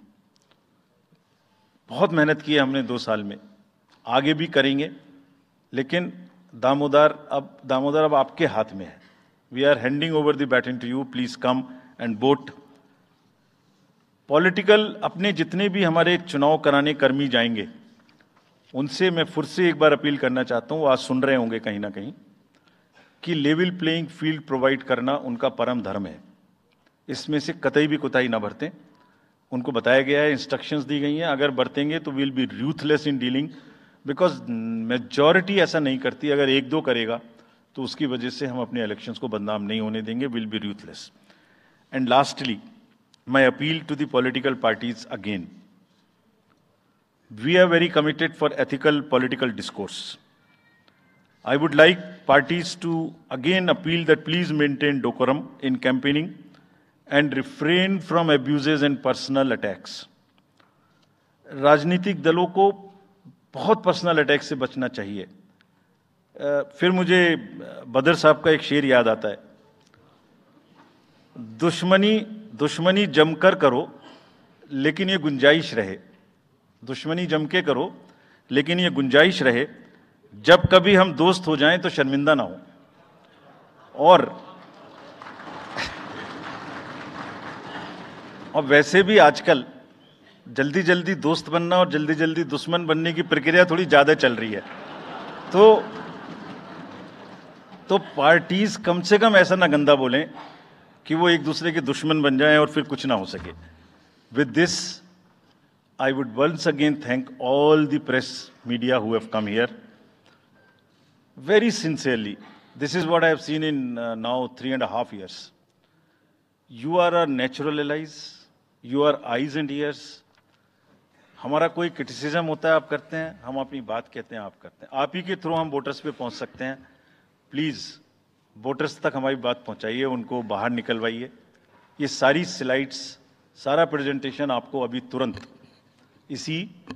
बहुत मेहनत की है हमने दो साल में, आगे भी करेंगे, लेकिन दामोदर अब दामोदर अब आपके हाथ में है. We are handing over the baton to you. Please come and vote. Political अपने जितने भी हमारे चुनाव कराने कर्मी जाएंगे उनसे मैं फिर से एक बार अपील करना चाहता हूं, वो आज सुन रहे होंगे कहीं ना कहीं, कि लेवल प्लेइंग फील्ड प्रोवाइड करना उनका परम धर्म है. इसमें से कतई भी कोताही ना बरतें. उनको बताया गया है, इंस्ट्रक्शंस दी गई हैं, अगर बरतेंगे तो will be ruthless in dealing, because majority ऐसा नहीं करती. अगर एक दो करेगा तो उसकी वजह से हम अपने इलेक्शंस को बदनाम नहीं होने देंगे. Will be ruthless. And lastly, my appeal to the political parties again. We are very committed for ethical political discourse. I would like parties to again appeal that please maintain decorum in campaigning and refrain from abuses and personal attacks. राजनीतिक दलों को बहुत personal attack से बचना चाहिए. फिर मुझे बदर साहब का एक शेर याद आता है, दुश्मनी दुश्मनी जमकर करो लेकिन ये गुंजाइश रहे, दुश्मनी जम के करो लेकिन ये गुंजाइश रहे, जब कभी हम दोस्त हो जाएं तो शर्मिंदा ना हो। और और वैसे भी आजकल जल्दी जल्दी दोस्त बनना और जल्दी जल्दी दुश्मन बनने की प्रक्रिया थोड़ी ज्यादा चल रही है, तो तो पार्टीज कम से कम ऐसा ना गंदा बोलें कि वो एक दूसरे के दुश्मन बन जाएं और फिर कुछ ना हो सके। With this I would once again thank all the press media who have come here very sincerely. This is what I have seen in uh, now three and a half years. You are our natural allies. You are eyes and ears. हमारा कोई criticism होता है आप करते हैं, हम अपनी बात कहते हैं आप करते हैं। आप ही के थ्रू हम वोटर्स पे पहुंच सकते हैं। प्लीज वोटर्स तक हमारी बात पहुंचाइए, उनको बाहर निकलवाइए। ये सारी स्लाइड्स, सारा प्रेजेंटेशन आपको अभी तुरंत इसी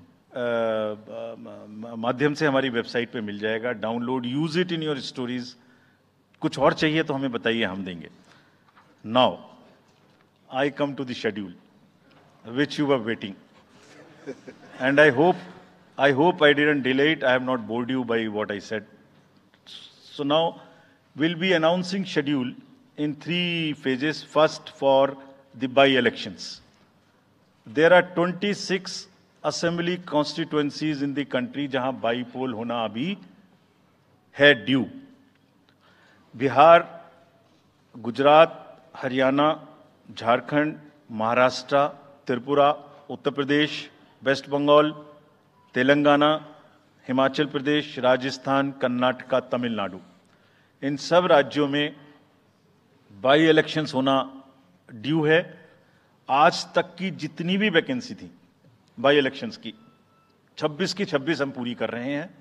माध्यम से हमारी वेबसाइट पे मिल जाएगा। Download, use it in your stories. कुछ और चाहिए तो हमें बताइए, हम देंगे। Now I come to the schedule which you were waiting, and I hope I hope I didn't delay it, I have not bored you by what I said. So now we'll be announcing schedule in three phases. First, for the by-elections. There are twenty-six assembly constituencies in the country जहां by poll होना अभी है due. Bihar, Gujarat, Haryana, Jharkhand, Maharashtra, Tripura, Uttar Pradesh, West Bengal, Telangana, Himachal Pradesh, Rajasthan, Karnataka, Tamil Nadu, इन सब राज्यों में by elections होना due है। आज तक की जितनी भी वैकेंसी थी बाई इलेक्शंस की, छब्बीस की छब्बीस हम पूरी कर रहे हैं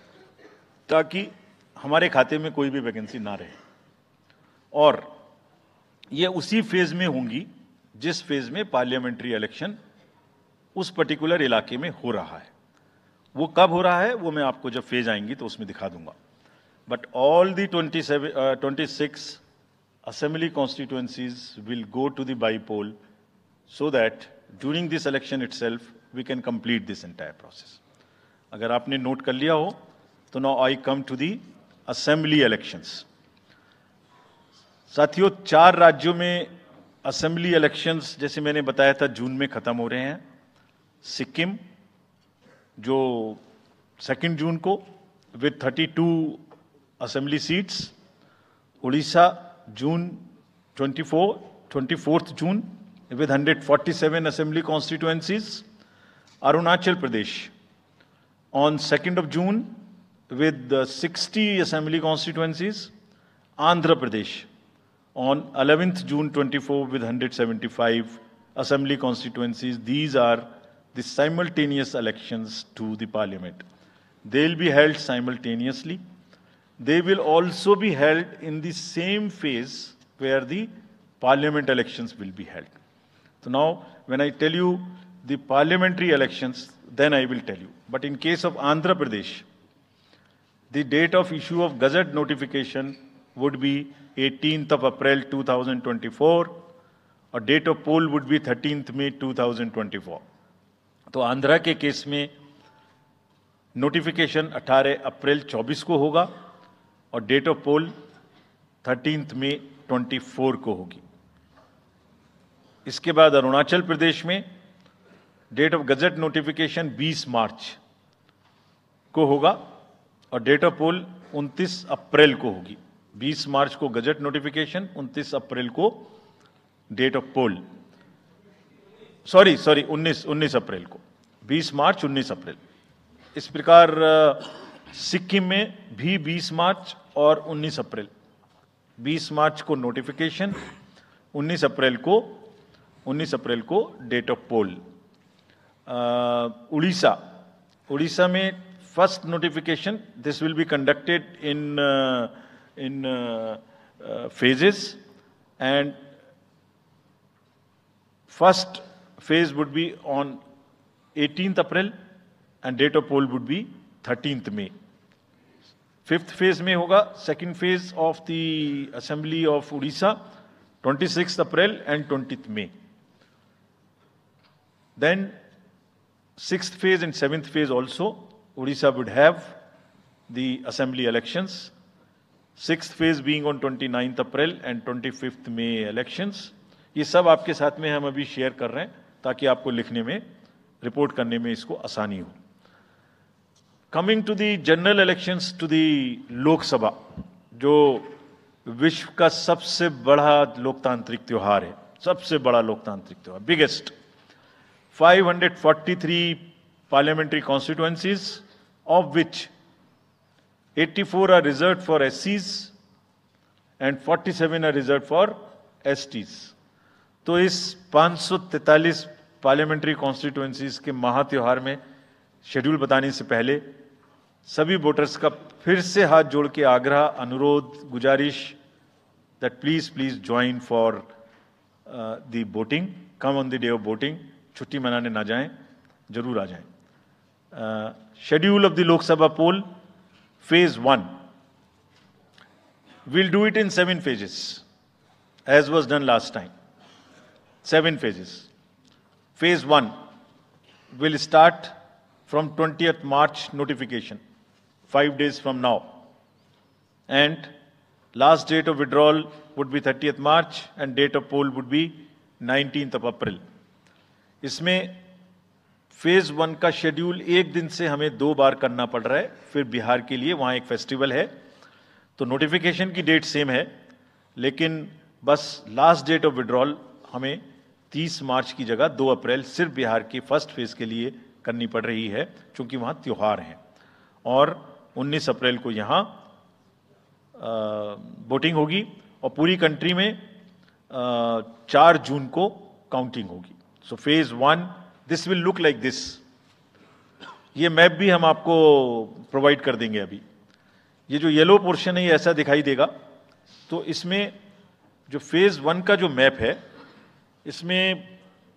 ताकि हमारे खाते में कोई भी वैकेंसी ना रहे। और ये उसी फेज में होंगी जिस फेज में पार्लियामेंट्री इलेक्शन उस पर्टिकुलर इलाके में हो रहा है। वो कब हो रहा है वो मैं आपको जब फेज आएंगी तो उसमें दिखा दूंगा। But all the twenty-seven, uh, twenty-six assembly constituencies will go to the by-poll so that during this election itself we can complete this entire process. अगर आपने नोट कर लिया हो तो now I come to the assembly elections. साथियों, चार राज्यों में असेंबली इलेक्शंस जैसे मैंने बताया था जून में खत्म हो रहे हैं। सिक्किम जो सेकेंड जून को with thirty two assembly seats, Orissa जून चौबीस, चौबीस जून with one hundred forty-seven assembly constituencies, Arunachal Pradesh on second of June with sixty assembly constituencies, Andhra Pradesh on eleventh June twenty-four with one hundred seventy-five assembly constituencies. These are the simultaneous elections to the parliament. They will be held simultaneously. They will also be held in the same phase where the parliament elections will be held. So now, when I tell you the parliamentary elections, then I will tell you. But in case of Andhra Pradesh, the date of issue of Gazette notification would be eighteenth of April two thousand twenty-four, or date of poll would be thirteenth May two thousand twenty-four. तो आंध्रा के case में notification अठारह अप्रैल चौबीस को होगा और date of pole thirteenth में चौबीस को होगी। इसके बाद अरुणाचल प्रदेश में डेट ऑफ गजट नोटिफिकेशन बीस मार्च को होगा और डेट ऑफ पोल उनतीस अप्रैल को होगी। बीस मार्च को गजट नोटिफिकेशन, उनतीस अप्रैल को date of poll, sorry sorry उन्नीस उन्नीस अप्रैल को, बीस मार्च उन्नीस अप्रैल। इस प्रकार सिक्किम में भी बीस मार्च और उन्नीस अप्रैल, बीस मार्च को नोटिफिकेशन, उन्नीस अप्रैल को उन्नीस अप्रैल को date of poll. Orissa Orissa में first notification, this will be conducted in in phases, and first phase would be on eighteenth April and date of poll would be thirteenth May. Fifth phase में होगा second phase of the assembly of Odisha, twenty-sixth April and twentieth May. Then sixth phase and seventh phase also, Odisha would have the assembly elections. Sixth phase being on twenty-ninth April and twenty-fifth May elections. ये सब आपके साथ में हम अभी share कर रहे हैं ताकि आपको लिखने में, रिपोर्ट करने में इसको आसानी हो. Coming to the general elections to the Lok Sabha, जो विश्व का सबसे बड़ा लोकतांत्रिक त्योहार है, सबसे बड़ा लोकतांत्रिक त्योहार, biggest. five hundred forty-three parliamentary constituencies, of which eighty-four are reserved for S Cs and forty-seven are reserved for S Ts. तो इस पाँच सौ तैंतालीस पार्लियामेंट्री कॉन्स्टिट्यूएंसीज के महात्योहार में शेड्यूल बताने से पहले सभी वोटर्स का फिर से हाथ जोड़ के आग्रह, अनुरोध, गुजारिश that please please join for the voting, come on the day of voting. छुट्टी मनाने ना जाएं, जरूर आ जाएं. Schedule of the Lok Sabha poll, phase one, we'll do it in seven phases, as was done last time. Seven phases. Phase one will start from twentieth March notification, five days from now. And last date of withdrawal would be thirtieth March and date of poll would be nineteenth of April. इसमें phase one का schedule एक दिन से हमें दो बार करना पड़ रहा है. फिर बिहार के लिए वहां एक फेस्टिवल है, तो नोटिफिकेशन की डेट सेम है, लेकिन बस लास्ट डेट ऑफ विड्रॉल हमें तीस मार्च की जगह दो अप्रैल सिर्फ बिहार की फर्स्ट फेज के लिए करनी पड़ रही है, क्योंकि वहां त्योहार हैं. और उन्नीस अप्रैल को यहां वोटिंग होगी और पूरी कंट्री में आ, चार जून को काउंटिंग होगी. So phase one, this will look like this. ये मैप भी हम आपको प्रोवाइड कर देंगे. अभी ये जो येलो पोर्शन है ये ऐसा दिखाई देगा. तो इसमें जो फेज वन का जो मैप है, इसमें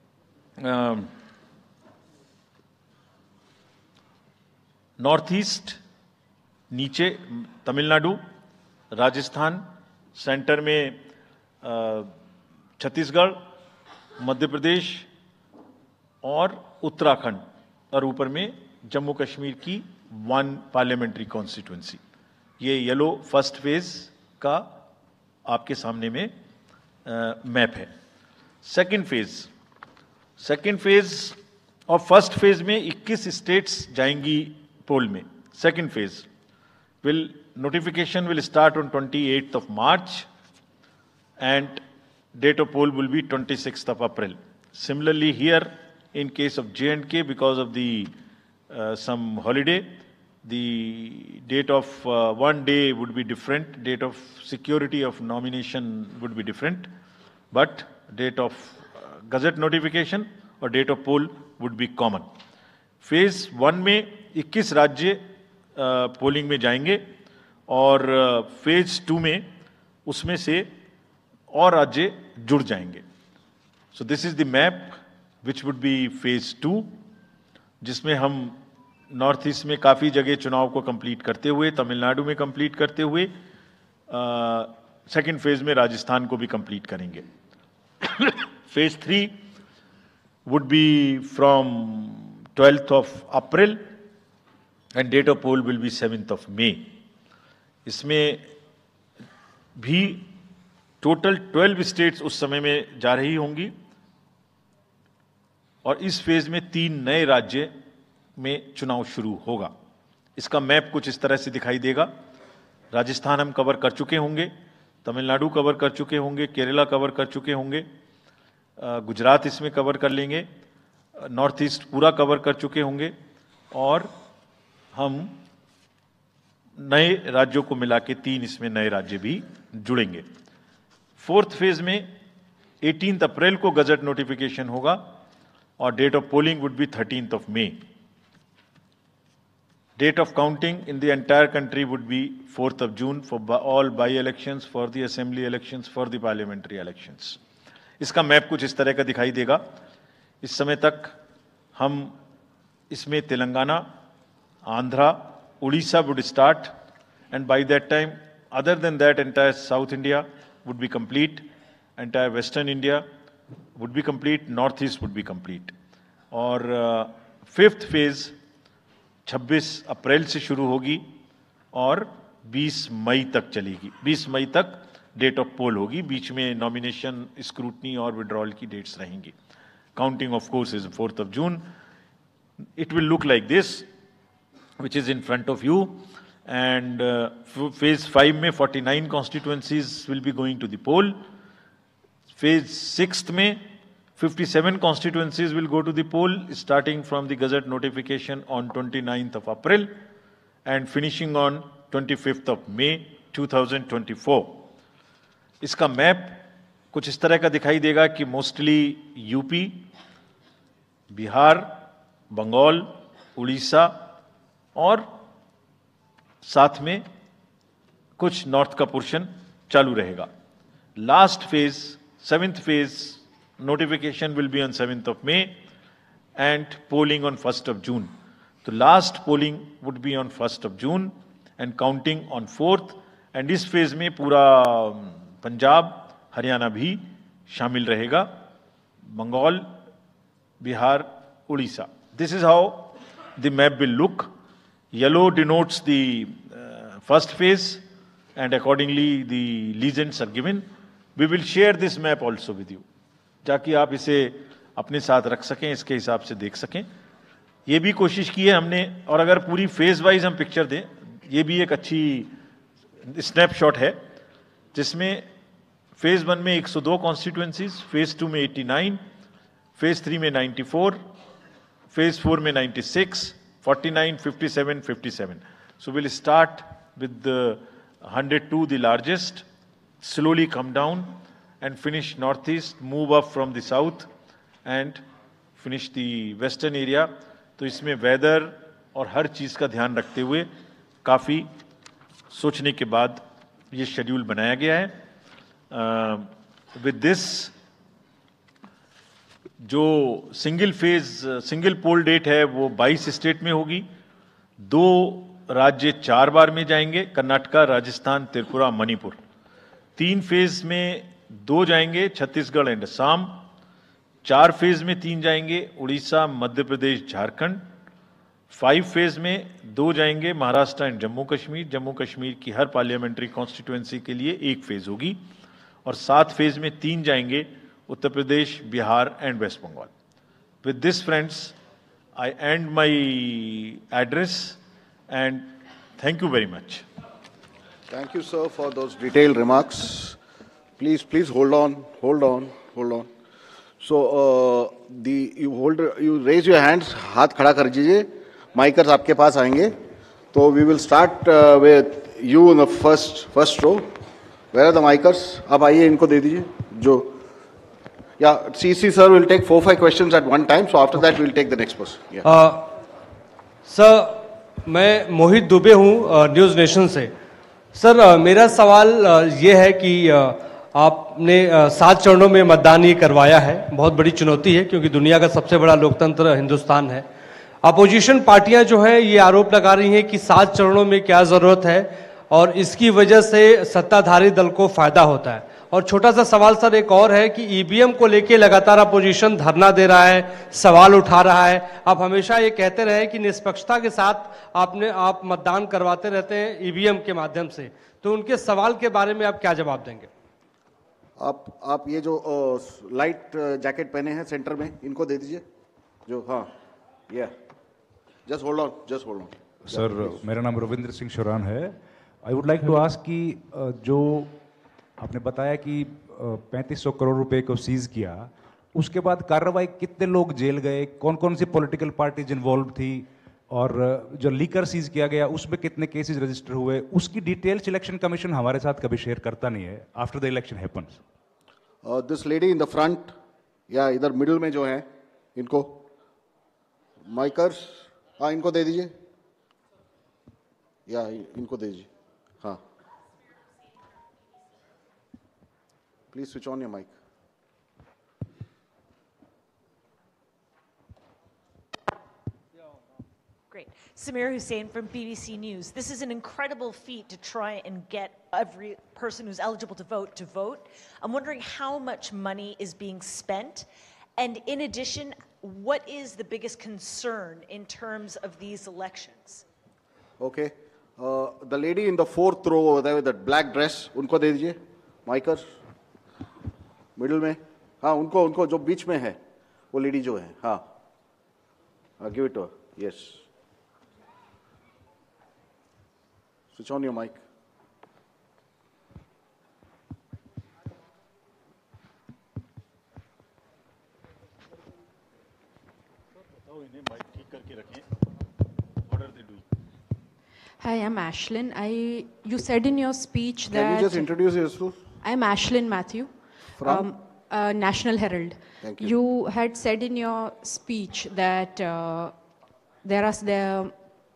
नॉर्थ ईस्ट नीचे तमिलनाडु, राजस्थान, सेंटर में छत्तीसगढ़, मध्य प्रदेश और उत्तराखंड, और ऊपर में जम्मू कश्मीर की वन पार्लियामेंट्री कॉन्स्टिट्यूएंसी. ये येलो फर्स्ट फेज का आपके सामने में मैप है. सेकंड फेज, सेकंड फेज और फर्स्ट फेज में इक्कीस स्टेट्स जाएंगी पोल में. Second phase will notification will start on twenty-eighth of March and date of poll will be twenty-sixth of April. Similarly here in case of J and K, because of the uh, some holiday, the date of uh, one day would be different, date of security of nomination would be different, but date of uh, gazette notification or date of poll would be common. Phase one में इक्कीस राज्य polling में जाएंगे और phase two में उसमें से और राज्य जुड़ जाएंगे. So this is the map which would be phase two, जिसमें हम नॉर्थ ईस्ट में काफ़ी जगह चुनाव को कंप्लीट करते हुए, तमिलनाडु में कंप्लीट करते हुए, सेकंड फेज में राजस्थान को भी कंप्लीट करेंगे. Phase three would be from twelfth of April and date of poll will be seventh of May. इसमें भी टोटल ट्वेल्व स्टेट्स उस समय में जा रही होंगी और इस फेज में तीन नए राज्य में चुनाव शुरू होगा. इसका मैप कुछ इस तरह से दिखाई देगा. राजस्थान हम कवर कर चुके होंगे, तमिलनाडु कवर कर चुके होंगे, केरला कवर कर चुके होंगे, गुजरात इसमें कवर कर लेंगे, नॉर्थ ईस्ट पूरा कवर कर चुके होंगे और हम नए राज्यों को मिला के तीन इसमें नए राज्य भी जुड़ेंगे. फोर्थ फेज में अठारह अप्रैल को गजट नोटिफिकेशन होगा और date of polling would be thirteenth of May. Date of counting in the entire country would be fourth of June for all by elections, for the assembly elections, for the parliamentary elections. इसका map कुछ इस तरह का दिखाई देगा. इस समय तक हम इसमें Telangana, Andhra, Odisha would start, and by that time, other than that, entire South India would be complete, entire Western India would be complete, Northeast would be complete. और फिफ्थ फेज छब्बीस अप्रैल से शुरू होगी और बीस मई तक चलेगी। बीस मई तक डेट ऑफ पोल होगी, बीच में नॉमिनेशन, स्क्रूटनी और विड्रॉल की डेट्स रहेंगी। Counting of course is fourth of June. It will look like this, which is in front of you, and uh, phase five में forty-nine constituencies will be going to the poll. Phase sixth में fifty-seven constituencies will go to the poll, starting from the Gazette notification on twenty-ninth of April and finishing on twenty-fifth of May twenty twenty-four. इसका map कुछ इस तरह का दिखाई देगा कि mostly UP, Bihar, Bengal, Orissa और साथ में कुछ नॉर्थ का पोर्शन चालू रहेगा। Last phase, seventh phase notification will be on seventh of May and polling on first of June. तो last polling would be on first of June and counting on fourth. And इस phase में पूरा पंजाब, हरियाणा भी शामिल रहेगा, Bengal, Bihar, Orissa. This is how the map will look. Yellow denotes the uh, first phase and accordingly the legends are given. We will share this map also with you, ताकि आप इसे अपने साथ रख सकें, इसके हिसाब से देख सकें। ये भी कोशिश की है हमने, और अगर पूरी फेज वाइज हम पिक्चर दें, ये भी एक अच्छी स्नैपशॉट है, जिसमें फेज वन में एक सौ दो कॉन्स्टिट्यूएंसीज, फेज टू में नवासी, फेज थ्री में चौरानवे, फेज फोर में छियानवे, forty-nine, fifty-seven, fifty-seven. So we'll start with the one hundred two, the largest, slowly come down and finish northeast, move up from the south and finish the western area. तो इसमें weather और हर चीज़ का ध्यान रखते हुए काफ़ी सोचने के बाद ये शेड्यूल बनाया गया है। विद दिस जो single phase single poll date है वो बाईस स्टेट में होगी। दो राज्य चार बार में जाएंगे, कर्नाटका, राजस्थान, त्रिपुरा, मणिपुर। तीन फेज में दो जाएंगे, छत्तीसगढ़ एंड असम। चार फेज में तीन जाएंगे, उड़ीसा, मध्य प्रदेश, झारखंड। फाइव फेज में दो जाएंगे, महाराष्ट्र एंड जम्मू कश्मीर। जम्मू कश्मीर की हर पार्लियामेंट्री कॉन्स्टिट्यूएंसी के लिए एक फेज होगी। और सात फेज में तीन जाएंगे, Uttar Pradesh, Bihar and West Bengal. With this friends, I end my address and thank you very much. Thank you, sir, for those detailed remarks. Please, please hold on, hold on, hold on. So, uh, the you hold, you raise your hands, हाथ खड़ा कर दीजिए. Micers आपके पास आएंगे. तो we will start uh, with you in the first first row. Where are the micers? आप आइए, इनको दे दीजिए. जो Yeah, C C sir will take four five questions at one time. So after that we'll take the next person. Yeah. Uh, sir, मैं मोहित दुबे हूँ News Nation से। Sir uh, मेरा सवाल uh, ये है कि uh, आपने uh, सात चरणों में मतदान ये करवाया है। बहुत बड़ी चुनौती है क्योंकि दुनिया का सबसे बड़ा लोकतंत्र हिंदुस्तान है। अपोजिशन पार्टियां जो हैं ये आरोप लगा रही हैं कि सात चरणों में क्या ज़रूरत है और इसकी वजह से सत्ताधारी दल को फायदा होता है। और छोटा सा सवाल सर एक और है कि ईवीएम को लेके लगातार अपोजिशन धरना दे रहा है, सवाल उठा रहा है। आप हमेशा ये कहते रहे कि निष्पक्षता के साथ आपने आप मतदान करवाते रहते हैं ईवीएम के माध्यम से, तो उनके सवाल के बारे में आप क्या जवाब देंगे? आप आप ये जो लाइट जैकेट पहने हैं सेंटर में, इनको दे दीजिए। जो हाँ, या just hold on, just hold on. Sir, मेरा नाम रविंद्र सिंह शोरान है। I would like to ask कि जो आपने बताया कि पैंतीस सौ करोड़ रुपए को सीज किया, उसके बाद कार्रवाई कितने लोग जेल गए, कौन कौन सी पॉलिटिकल पार्टीज इन्वॉल्व थी, और जो लीकर सीज किया गया उसमें कितने केसेस रजिस्टर हुए, उसकी डिटेल्स इलेक्शन कमीशन हमारे साथ कभी शेयर करता नहीं है after the election happens. This lady in the front या इधर मिडिल में जो है, इनको माइकर्स, हाँ इनको दे दीजिए, या इनको दे दीजिए। हाँ, please switch on your mic. Great. Samir Hussain from B B C News. This is an incredible feat to try and get every person who's eligible to vote to vote. I'm wondering how much money is being spent, and in addition, what is the biggest concern in terms of these elections? Okay. Uh, the lady in the fourth row over there with that black dress, उनको दे दीजिए, माइकर, middle में, हाँ उनको उनको जो बीच में है, वो लेडी जो है, हाँ, uh, give it to her, yes. Switch on your mic. Hi, I'm Ashlyn. I, you said in your speech that... Can you just introduce yourself? I'm Ashlyn Matthew. From? uh, National Herald. Thank you. You had said in your speech that uh, there are... There,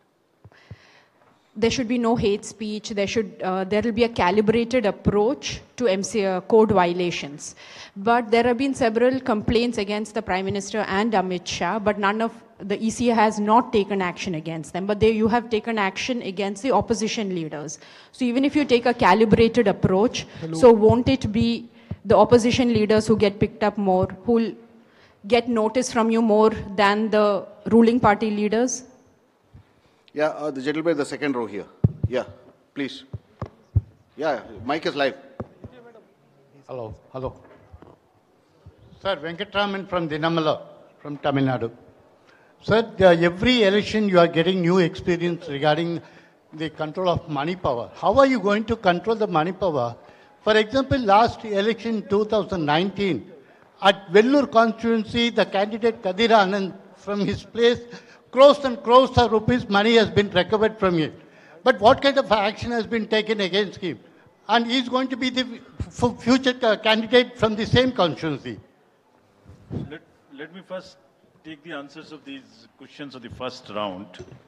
there should be no hate speech. There should uh, there will be a calibrated approach to M C uh, code violations. But there have been several complaints against the Prime Minister and Amit Shah, but none of the E C A has not taken action against them. But they, you have taken action against the opposition leaders. So even if you take a calibrated approach, Hello. so won't it be the opposition leaders who get picked up more, who will get notice from you more than the ruling party leaders? Yeah, uh, the gentleman in the second row here. Yeah, please. Yeah, mic is live. Hello, hello. Sir, Venkatraman from Dinamala, from Tamil Nadu. Sir, uh, every election you are getting new experience regarding the control of money power. How are you going to control the money power? For example, last election two thousand nineteen, at Vellore constituency, the candidate Kadir Anand from his place, crores and crores of rupees money has been recovered from him. But what kind of action has been taken against him? And he is going to be the future candidate from the same constituency. Let, let me first take the answers of these questions of the first round.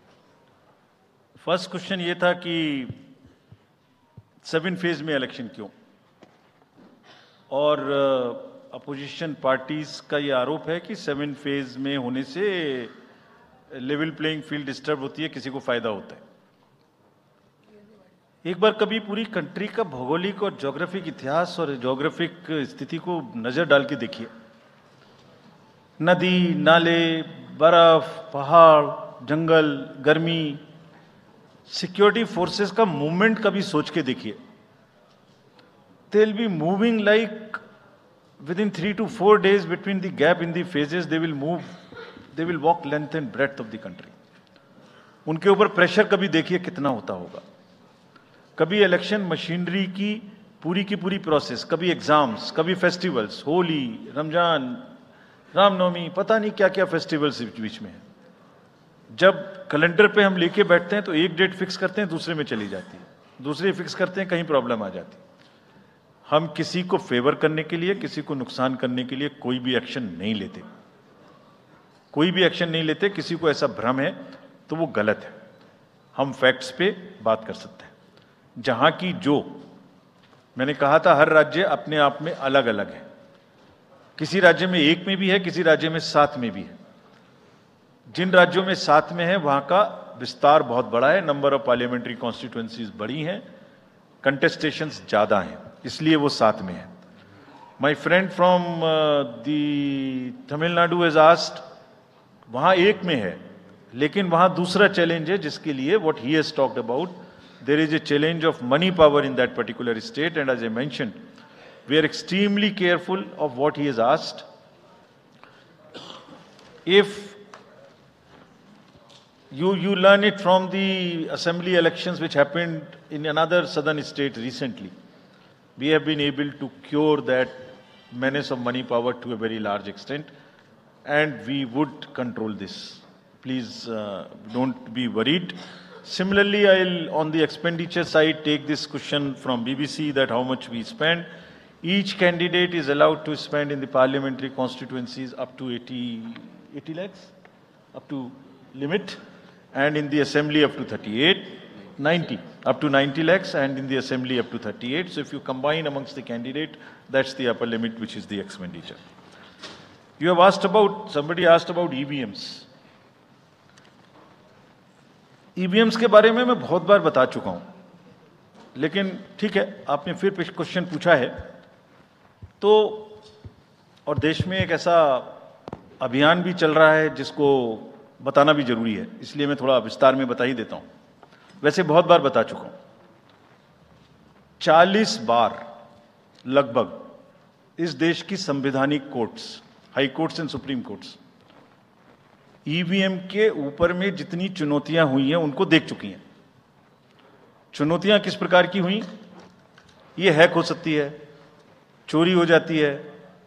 First question ये था कि seven phase में election क्यों? और opposition parties का ये आरोप है कि सेवन फेज में होने से लेवल प्लेइंग फील्ड डिस्टर्ब होती है, किसी को फायदा होता है। एक बार कभी पूरी कंट्री का भौगोलिक और ज्योग्राफिक इतिहास और ज्योग्राफिक स्थिति को नजर डाल के देखिए। नदी, नाले, बर्फ, पहाड़, जंगल, गर्मी, सिक्योरिटी फोर्सेस का मूवमेंट कभी सोच के देखिए। They will be moving like within three two four days between the gap in the phases, they will move, they will walk length and breadth of the country. उनके ऊपर pressure कभी देखिए कितना होता होगा। कभी इलेक्शन मशीनरी की पूरी की पूरी प्रोसेस, कभी एग्जाम्स, कभी फेस्टिवल्स, होली, रमजान, रामनवमी, पता नहीं क्या क्या फेस्टिवल्स बीच में है। जब कैलेंडर पे हम लेके बैठते हैं तो एक डेट फिक्स करते हैं, दूसरे में चली जाती है, दूसरे फिक्स करते हैं, कहीं प्रॉब्लम आ जाती है। हम किसी को फेवर करने के लिए, किसी को नुकसान करने के लिए कोई भी एक्शन नहीं लेते, कोई भी एक्शन नहीं लेते। किसी को ऐसा भ्रम है तो वो गलत है। हम फैक्ट्स पे बात कर सकते हैं। जहां की जो मैंने कहा था, हर राज्य अपने आप में अलग अलग है। किसी राज्य में एक में भी है, किसी राज्य में सात में भी है। जिन राज्यों में सात में है वहां का विस्तार बहुत बड़ा है, नंबर ऑफ पार्लियामेंट्री कॉन्स्टिट्यूएंसीज बड़ी हैं, कंटेस्टेशंस ज्यादा हैं, इसलिए वो सात में है। My friend from the Tamil Nadu has asked, वहां एक में है, लेकिन वहां दूसरा चैलेंज है जिसके लिए what he has talked about, there is a challenge of money power in that particular state, and as I mentioned, we are extremely careful of what he has asked. If you you learn it from the assembly elections which happened in another southern state recently, we have been able to cure that menace of money power to a very large extent, and we would control this. Please uh, don't be worried. Similarly, I'll, on the expenditure side, take this question from B B C that how much we spend. Each candidate is allowed to spend in the parliamentary constituencies up to eighty, eighty lakhs, up to limit, and in the assembly up to thirty-eight, ninety, up to ninety lakhs, and in the assembly up to thirty-eight. So if you combine amongst the candidate, that's the upper limit, which is the expenditure. You have asked about, somebody asked about E V Ms. EVMs के बारे में मैं बहुत बार बता चुका हूं, लेकिन ठीक है, आपने फिर क्वेश्चन पूछा है तो, और देश में एक ऐसा अभियान भी चल रहा है जिसको बताना भी जरूरी है, इसलिए मैं थोड़ा विस्तार में बता ही देता हूं। वैसे बहुत बार बता चुका हूं, चालीस बार लगभग इस देश की संवैधानिक courts, high courts and supreme courts EVM के ऊपर में जितनी चुनौतियां हुई हैं उनको देख चुकी हैं। चुनौतियां किस प्रकार की हुई? ये हैक हो सकती है, चोरी हो जाती है,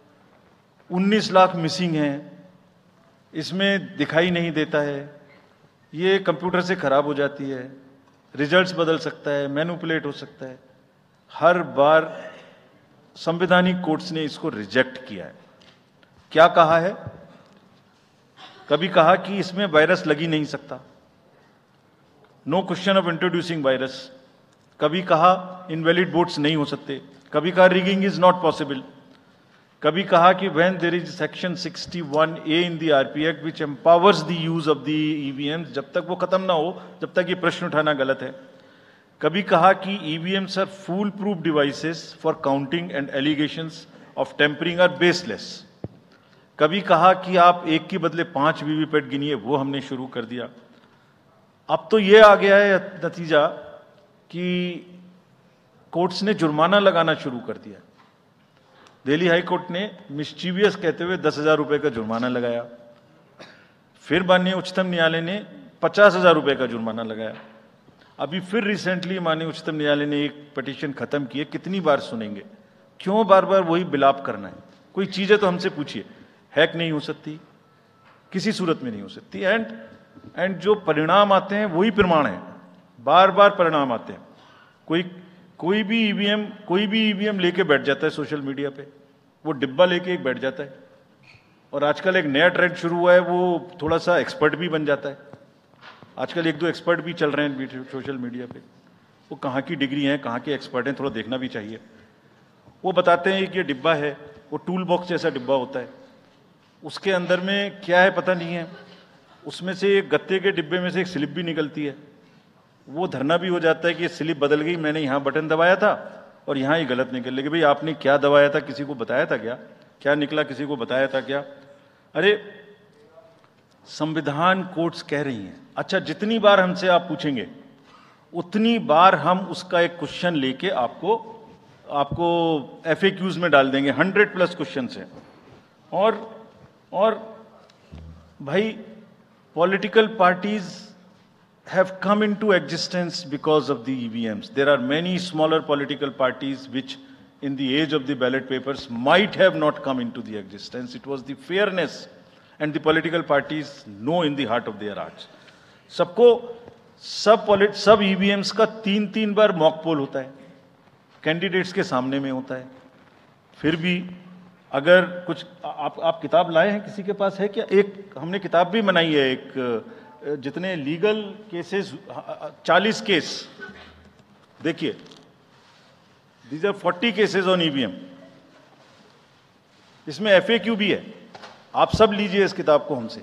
उन्नीस लाख मिसिंग हैं, इसमें दिखाई नहीं देता है, ये कंप्यूटर से खराब हो जाती है, रिजल्ट्स बदल सकता है, मैनिपुलेट हो सकता है। हर बार संवैधानिक कोर्ट्स ने इसको रिजेक्ट किया है। क्या कहा है? कभी कहा कि इसमें वायरस लग ही नहीं सकता, no question of introducing virus. कभी कहा इनवैलिड वोट्स नहीं हो सकते, कभी कहा रिगिंग इज नॉट पॉसिबल, कभी कहा कि when there is section sixty one A in the RP act which empowers the use of the EVM, जब तक वो खत्म ना हो जब तक ये प्रश्न उठाना गलत है। कभी कहा कि EVMs are fool proof devices for counting and allegations of tampering are baseless. कभी कहा कि आप एक के बदले पांच वीवीपैट गिनिए, वो हमने शुरू कर दिया। अब तो ये आ गया है नतीजा कि कोर्ट्स ने जुर्माना लगाना शुरू कर दिया। दिल्ली हाई कोर्ट ने मिस्चीवियस कहते हुए दस हजार रुपए का जुर्माना लगाया, फिर माननीय उच्चतम न्यायालय ने पचास हजार रुपए का जुर्माना लगाया। अभी फिर रिसेंटली माननीय उच्चतम न्यायालय ने एक पिटीशन खत्म की है। कितनी बार सुनेंगे? क्यों बार बार वही बिलाप करना है? कोई चीजें तो हमसे पूछिए। हैक नहीं हो सकती, किसी सूरत में नहीं हो सकती, एंड एंड जो परिणाम आते हैं वही प्रमाण है। बार बार परिणाम आते हैं। कोई कोई भी ईवीएम कोई भी ईवीएम लेके बैठ जाता है सोशल मीडिया पे, वो डिब्बा लेके एक बैठ जाता है, और आजकल एक नया ट्रेंड शुरू हुआ है, वो थोड़ा सा एक्सपर्ट भी बन जाता है। आजकल एक दो एक्सपर्ट भी चल रहे हैं सोशल मीडिया पे, वो कहाँ की डिग्री हैं, कहाँ के एक्सपर्ट हैं, थोड़ा देखना भी चाहिए। वो बताते हैं कि ये डिब्बा है, वो टूल बॉक्स जैसा डिब्बा होता है, उसके अंदर में क्या है पता नहीं है, उसमें से एक गत्ते के डिब्बे में से एक स्लिप भी निकलती है। वो धरना भी हो जाता है कि ये स्लिप बदल गई, मैंने यहाँ बटन दबाया था और यहाँ ही गलत निकल गई। भाई आपने क्या दबाया था, किसी को बताया था क्या? क्या निकला, किसी को बताया था क्या? अरे संविधान कोर्ट्स कह रही हैं। अच्छा, जितनी बार हमसे आप पूछेंगे उतनी बार हम उसका एक क्वेश्चन लेके आपको आपको एफएक्यूज में डाल देंगे। हंड्रेड प्लस क्वेश्चन है। और और भाई political parties have come into existence because of the E V Ms. There are many smaller political parties which in the age of the ballot papers might have not come into the existence. It was the fairness and the political parties know in the heart of their hearts. सबको सब पॉलिट सब E V Ms का तीन तीन बार mock poll होता है, candidates के सामने में होता है। फिर भी अगर कुछ आप आप किताब लाए हैं, किसी के पास है क्या? एक हमने किताब भी बनाई है, एक जितने लीगल केसेस, चालीस केस, देखिए these are forty cases on EVM. इसमें एफएक्यू भी है, आप सब लीजिए इस किताब को हमसे।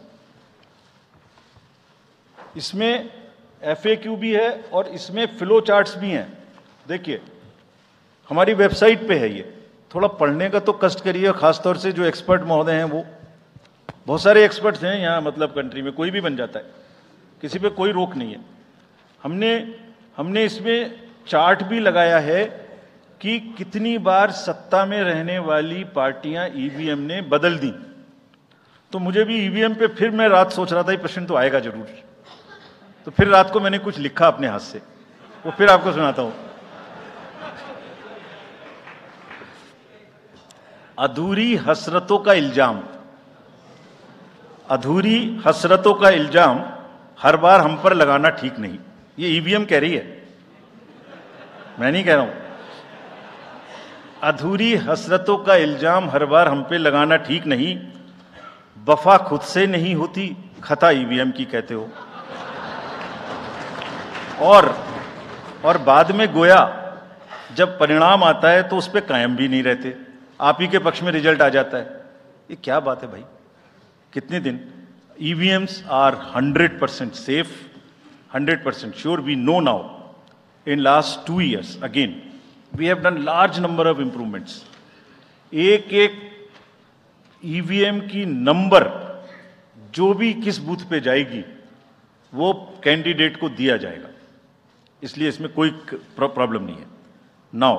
इसमें एफएक्यू भी है और इसमें फ्लो चार्ट्स भी हैं। देखिए हमारी वेबसाइट पे है ये, थोड़ा पढ़ने का तो कष्ट करिए, खासतौर से जो एक्सपर्ट महोदय हैं। वो बहुत सारे एक्सपर्ट्स हैं यहाँ, मतलब कंट्री में कोई भी बन जाता है, किसी पे कोई रोक नहीं है। हमने हमने इसमें चार्ट भी लगाया है कि कितनी बार सत्ता में रहने वाली पार्टियां ईवीएम ने बदल दी। तो मुझे भी ईवीएम पे फिर मैं रात सोच रहा था ये प्रश्न तो आएगा जरूर, तो फिर रात को मैंने कुछ लिखा अपने हाथ से, वो फिर आपको सुनाता हूं। अधूरी हसरतों का इल्जाम, अधूरी हसरतों का इल्जाम हर बार हम पर लगाना ठीक नहीं। ये ईवीएम कह रही है, मैं नहीं कह रहा हूं। अधूरी हसरतों का इल्जाम हर बार हम पे लगाना ठीक नहीं। वफा खुद से नहीं होती, खता ईवीएम की कहते हो। और और बाद में गोया जब परिणाम आता है तो उस पर कायम भी नहीं रहते, आप ही के पक्ष में रिजल्ट आ जाता है। ये क्या बात है भाई? कितने दिन? E V Ms are one hundred percent safe, one hundred percent sure. We know now. In last two years, again, we have done large number of improvements. एक एक E V M की नंबर जो भी किस बूथ पे जाएगी वो कैंडिडेट को दिया जाएगा, इसलिए इसमें कोई प्रॉब्लम नहीं है। नाउ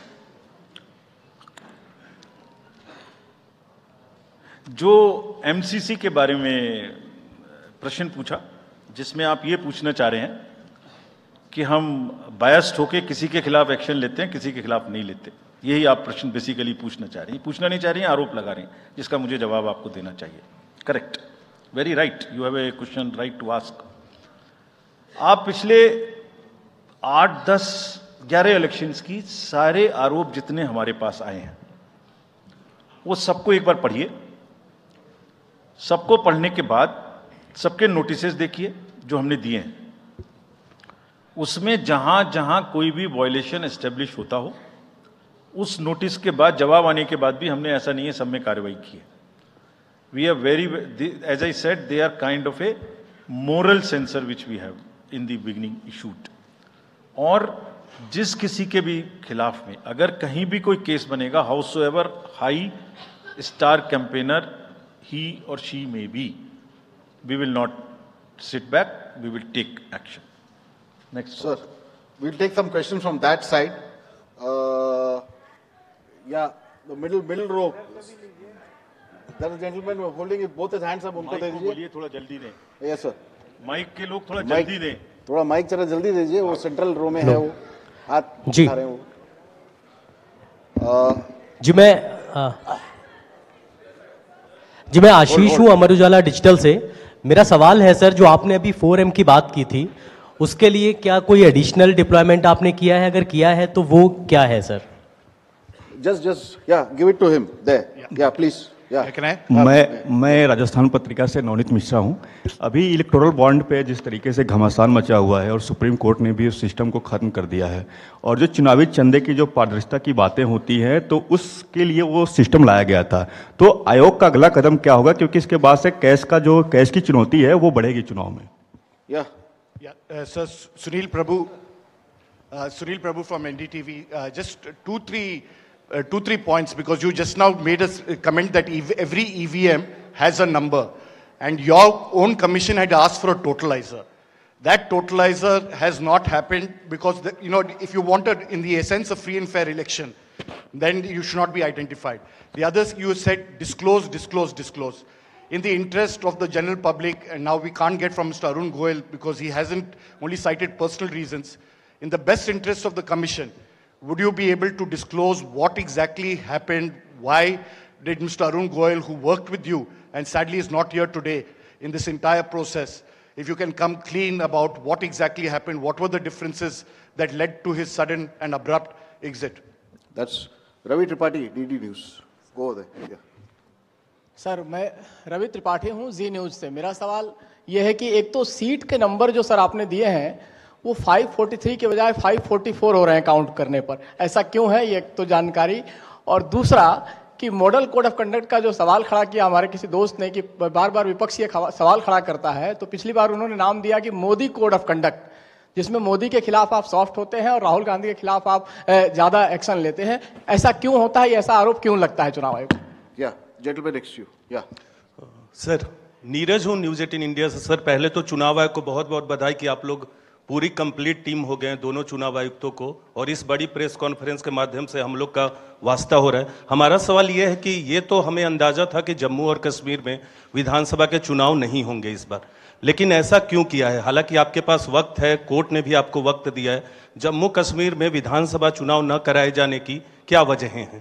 जो एमसीसी के बारे में प्रश्न पूछा, जिसमें आप ये पूछना चाह रहे हैं कि हम बायस्ड होके किसी के खिलाफ एक्शन लेते हैं, किसी के खिलाफ नहीं लेते, यही आप प्रश्न बेसिकली पूछना चाह रही हैं। पूछना नहीं चाह रही हैं, आरोप लगा रही हैं, जिसका मुझे जवाब आपको देना चाहिए। Correct, very right, you have a question right to ask. आप पिछले आठ दस ग्यारह इलेक्शंस की सारे आरोप जितने हमारे पास आए हैं वो सबको एक बार पढ़िए। सबको पढ़ने के बाद सबके नोटिसेस देखिए जो हमने दिए हैं, उसमें जहां जहां कोई भी वायलेशन एस्टेब्लिश होता हो उस नोटिस के बाद जवाब आने के बाद भी हमने, ऐसा नहीं है सब में कार्रवाई की है। We are very, as I said, they are kind of a moral censor which we have in the beginning issued. और जिस किसी के भी खिलाफ में अगर कहीं भी कोई केस बनेगा, howsoever high star campaigner he or she may be, we will not sit back, we will take action. Next. Sir, we'll take some questions from that side. Uh, yeah, the middle middle row. There is a gentleman holding it, both his hands up, उनको दे दीजिए। बोलिए थोड़ा जल्दी दें। Yes sir. Mic के लोग थोड़ा जल्दी दें। थोड़ा माइक जरा जल्दी दीजिए, वो सेंट्रल रो में है, वो हाथ जी उठा रहे हैं वो। जी मैं आ, जी मैं आशीष हूँ, अमर उजाला डिजिटल से। मेरा सवाल है सर, जो आपने अभी फोर एम की बात की थी, उसके लिए क्या कोई एडिशनल डिप्लॉयमेंट आपने किया है? अगर किया है तो वो क्या है sir? Just just yeah give it to him there, yeah please. मैं मैं राजस्थान पत्रिका से नवनीत मिश्रा हूं। अभी इलेक्टोरल बॉन्ड पे जिस तरीके से घमासान मचा हुआ है और सुप्रीम कोर्ट ने भी उस सिस्टम को खत्म कर दिया है, और जो चुनावी चंदे की जो पारदर्शिता की बातें होती हैं, तो उसके लिए वो सिस्टम लाया गया था। तो आयोग का अगला कदम क्या होगा, क्योंकि इसके बाद से कैश का जो कैश की चुनौती है वो बढ़ेगी चुनाव में। Yeah sir, Sunil Prabhu, Sunil Prabhu from NDTV, just two three Uh, two, three points, because you just now made a comment that every E V M has a number, and your own commission had asked for a totalizer. That totalizer has not happened because, the, you know, if you wanted in the essence of free and fair election, then you should not be identified. The others, you said disclose, disclose, disclose. In the interest of the general public, and now we can't get from Mister Arun Goel because he hasn't only cited personal reasons, in the best interest of the commission, would you be able to disclose what exactly happened? Why did Mister Arun Goel, who worked with you and sadly is not here today in this entire process, if you can come clean about what exactly happened, what were the differences that led to his sudden and abrupt exit? That's Ravi Tripathi, D D News. Go there. Yeah. Sir, मैं रवि त्रिपाठी हूँ, जी news से। मेरा सवाल यह है कि एक तो सीट के नंबर जो सर आपने दिए हैं वो पाँच सौ तैंतालीस के बजाय पाँच सौ चौवालीस हो रहे हैं काउंट करने पर, ऐसा क्यों है? ये एक तो जानकारी। और दूसरा कि मॉडल कोड ऑफ कंडक्ट का जो सवाल खड़ा किया हमारे किसी दोस्त ने कि बार बार विपक्ष ये सवाल खड़ा करता है, तो पिछली बार उन्होंने नाम दिया कि मोदी कोड ऑफ कंडक्ट, जिसमें मोदी के खिलाफ आप सॉफ्ट होते हैं और राहुल गांधी के खिलाफ आप ज़्यादा एक्शन लेते हैं। ऐसा क्यों होता है? ऐसा आरोप क्यों लगता है चुनाव आयोग? Yeah gentleman next you. Yeah sir, Neeraj हूँ, न्यूज़ एटीन इंडिया से। सर, पहले तो चुनाव आयोग को बहुत बहुत बधाई कि आप लोग पूरी कंप्लीट टीम हो गए दोनों चुनाव आयुक्तों को, और इस बड़ी प्रेस कॉन्फ्रेंस के माध्यम से हम लोग का वास्ता हो रहा है। हमारा सवाल ये है कि ये तो हमें अंदाजा था कि जम्मू और कश्मीर में विधानसभा के चुनाव नहीं होंगे इस बार, लेकिन ऐसा क्यों किया है? हालांकि आपके पास वक्त है, कोर्ट ने भी आपको वक्त दिया है। जम्मू कश्मीर में विधानसभा चुनाव न कराए जाने की क्या वजहें हैं?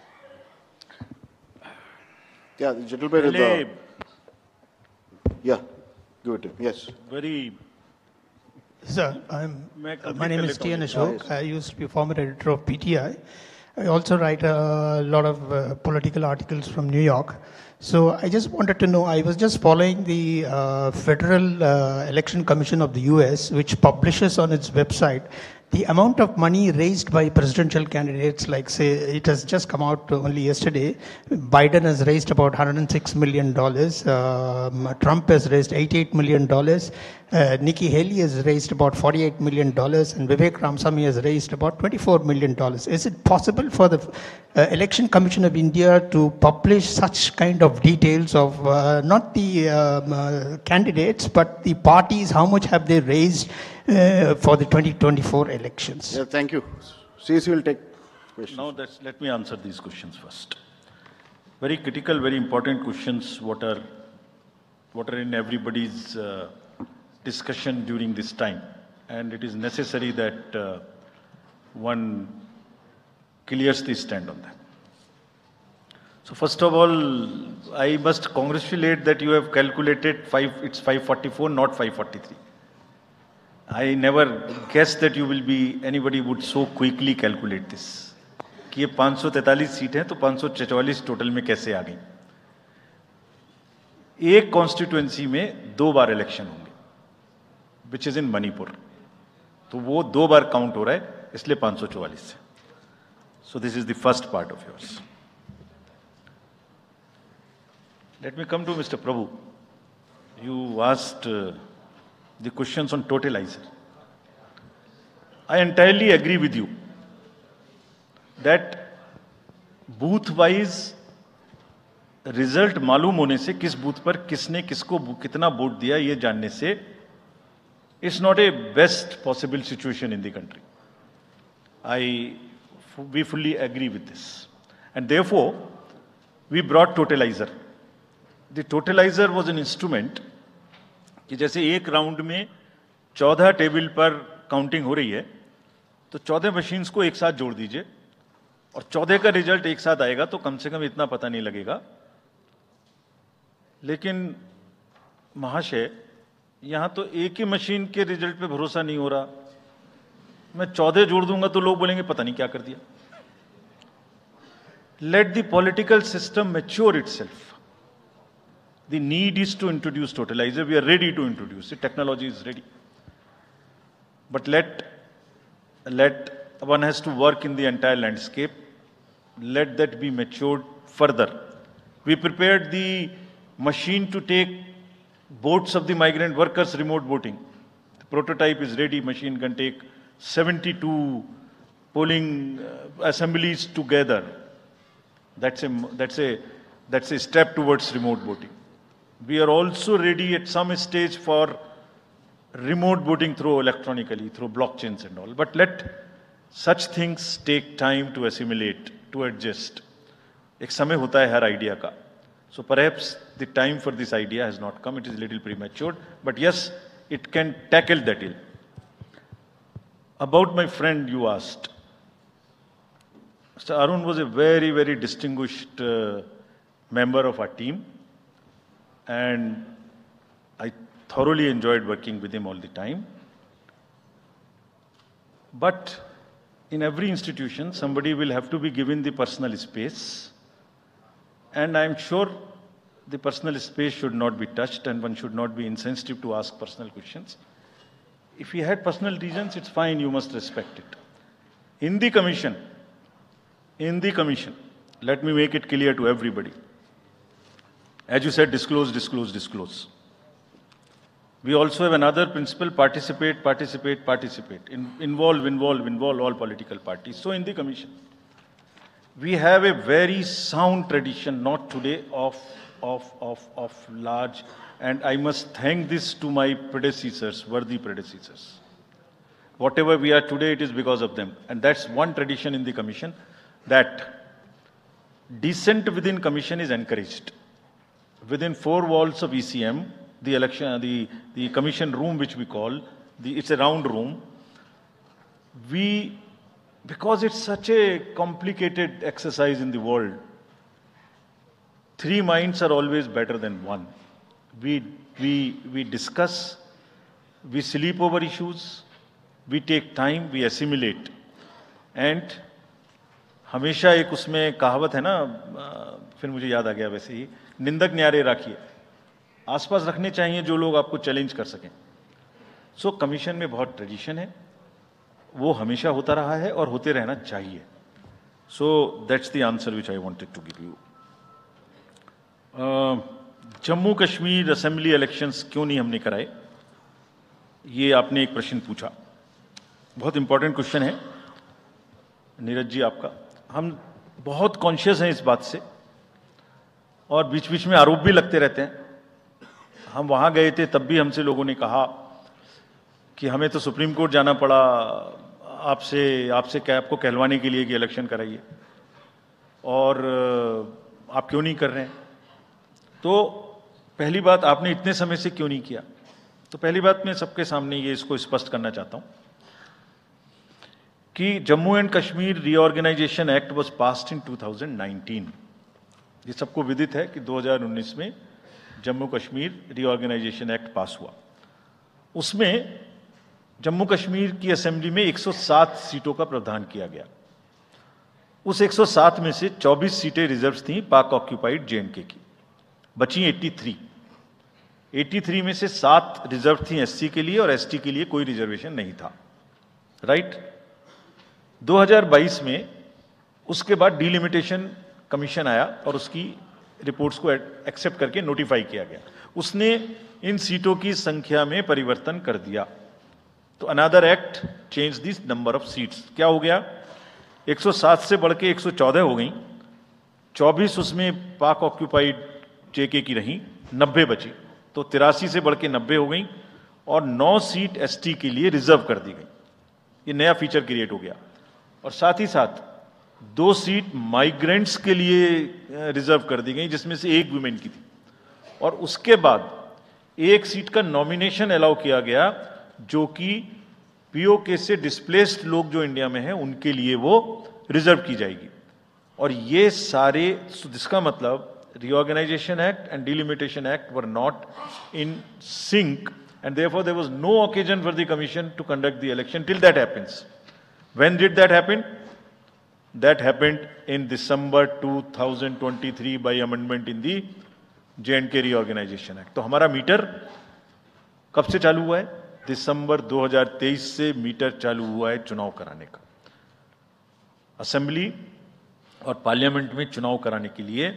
Yeah, the gentleman is the... Yeah, give it to him. Yes. Very... Sir, I'm, uh, my name is T N Ashok. I used to be former editor of P T I. I also write a lot of uh, political articles from New York. So I just wanted to know, I was just following the uh, Federal uh, Election Commission of the U S, which publishes on its website the amount of money raised by presidential candidates, like say, it has just come out only yesterday, Biden has raised about one hundred six million dollars, um, Trump has raised eighty-eight million dollars, uh, Nikki Haley has raised about forty-eight million dollars, and Vivek Ramaswamy has raised about twenty-four million dollars. Is it possible for the uh, Election Commission of India to publish such kind of details of uh, not the um, uh, candidates, but the parties, how much have they raised Uh, for the twenty twenty-four elections? Yeah, thank you. C C will take questions. Now, that's, let me answer these questions first. Very critical, very important questions. What are, what are in everybody's uh, discussion during this time, and it is necessary that uh, one clears the stand on that. So, first of all, I must congratulate that you have calculated five. It's five forty-four, not five forty-three. I never guessed that you will be, anybody would so quickly calculate this. कि ये पाँच सौ तैंतालीस seat हैं तो पाँच सौ चौवालीस टोटल में कैसे आ गई? एक कॉन्स्टिट्यूएंसी में दो बार इलेक्शन होंगे, विच इज इन मणिपुर, तो वो दो बार काउंट हो रहा है, इसलिए पाँच सौ चौवालीस से. So this is the first part of yours. Let me come to mister Prabhu. You asked the questions on totalizer. I entirely agree with you that booth wise result मालूम होने से किस बूथ पर किसने किसको कितना वोट दिया ये जानने से it's not a best possible situation in the country. I we fully agree with this, and therefore we brought totalizer. The totalizer was an instrument कि जैसे एक राउंड में चौदह टेबल पर काउंटिंग हो रही है, तो चौदह मशीन्स को एक साथ जोड़ दीजिए और चौदह का रिजल्ट एक साथ आएगा, तो कम से कम इतना पता नहीं लगेगा. लेकिन महाशय, यहां तो एक ही मशीन के रिजल्ट पे भरोसा नहीं हो रहा. मैं चौदह जोड़ दूंगा तो लोग बोलेंगे पता नहीं क्या कर दिया. Let the political system mature itself. The need is to introduce totalizer. We are ready to introduce it. Technology is ready. But let, let one has to work in the entire landscape. Let that be matured further. We prepared the machine to take votes of the migrant workers remote voting. The prototype is ready. Machine can take seventy-two polling uh, assemblies together. That's a, that's a, that's a step towards remote voting. We are also ready at some stage for remote voting through electronically, through blockchains and all. But let such things take time to assimilate, to adjust. एक समय होता है हर idea का. So perhaps the time for this idea has not come. It is a little premature. But yes, it can tackle that ill. About my friend you asked. Mister Arun was a very, very distinguished uh, member of our team. And I thoroughly enjoyed working with him all the time. But in every institution, somebody will have to be given the personal space. And I'm sure the personal space should not be touched and one should not be insensitive to ask personal questions. If he had personal reasons, it's fine, you must respect it. In the commission, in the commission, let me make it clear to everybody. As you said, disclose, disclose, disclose. We also have another principle, participate, participate, participate. In, involve, involve, involve all political parties. So in the commission, we have a very sound tradition, not today, of, of, of, of large, and I must thank this to my predecessors, worthy predecessors. Whatever we are today, it is because of them. And that's one tradition in the commission, that dissent within commission is encouraged. Within four walls of E C M, the election, the, the commission room, which we call, the, it's a round room, we, because it's such a complicated exercise in the world, three minds are always better than one. We, we, we discuss, we sleep over issues, we take time, we assimilate. And हमेशा एक उसमें कहावत है ना, फिर मुझे याद आ गया वैसे ही, निंदक न्यारे राखिए, आसपास रखने चाहिए जो लोग आपको चैलेंज कर सकें. सो so, कमीशन में बहुत ट्रेडिशन है. वो हमेशा होता रहा है और होते रहना चाहिए. So that's the answer which I wanted to give you. Jammu Kashmir assembly elections क्यों नहीं हमने कराए, ये आपने एक प्रश्न पूछा. बहुत इंपॉर्टेंट क्वेश्चन है नीरज जी आपका. हम बहुत कॉन्शियस हैं इस बात से और बीच बीच में आरोप भी लगते रहते हैं. हम वहां गए थे तब भी हमसे लोगों ने कहा कि हमें तो सुप्रीम कोर्ट जाना पड़ा आपसे आपसे क्या आपको कहलवाने के लिए कि इलेक्शन कराइए, और आप क्यों नहीं कर रहे हैं. तो पहली बात, आपने इतने समय से क्यों नहीं किया. तो पहली बात मैं सबके सामने ये इसको स्पष्ट करना चाहता हूं कि Jammu and Kashmir reorganisation act was passed in two thousand nineteen. ये सबको विदित है कि दो हज़ार उन्नीस में Jammu Kashmir reorganisation act pass हुआ. उसमें जम्मू कश्मीर की असेंबली में एक सौ सात सीटों का प्रावधान किया गया. उस एक सौ सात में से चौबीस सीटें रिजर्व थीं पाक ऑक्यूपाइड जेएंडके की, बची तिरासी. तिरासी में से सात रिजर्व थी एससी के लिए और एसटी के लिए कोई रिजर्वेशन नहीं था. राइट. दो हज़ार बाईस में उसके बाद डिलिमिटेशन कमीशन आया और उसकी रिपोर्ट्स को एक्सेप्ट करके नोटिफाई किया गया. उसने इन सीटों की संख्या में परिवर्तन कर दिया. तो another act change this number of seats. क्या हो गया, एक सौ सात से बढ़ के एक सौ चौदह हो गई. चौबीस उसमें पाक ऑक्यूपाइड जेके की रही, नब्बे बची. तो तिरासी से बढ़ के नब्बे हो गई और नौ सीट एसटी के लिए रिजर्व कर दी गई. ये नया फीचर क्रिएट हो गया. और साथ ही साथ दो सीट माइग्रेंट्स के लिए रिजर्व कर दी गई जिसमें से एक वुमेन की थी. और उसके बाद एक सीट का नॉमिनेशन अलाउ किया गया जो कि पीओके से डिस्प्लेस्ड लोग जो इंडिया में हैं उनके लिए वो रिजर्व की जाएगी. और ये सारे, जिसका मतलब Reorganization Act and Delimitation Act were not in sync, and therefore there was no occasion for the Commission to conduct the election till that happens. When did that happen? That happened in December two thousand twenty-three by amendment in the J and K Reorganization Act. तो हमारा metre कब से चालू हुआ है? दिसंबर दो हज़ार तेईस से मीटर चालू हुआ है चुनाव कराने का. असेंबली और पार्लियामेंट में चुनाव कराने के लिए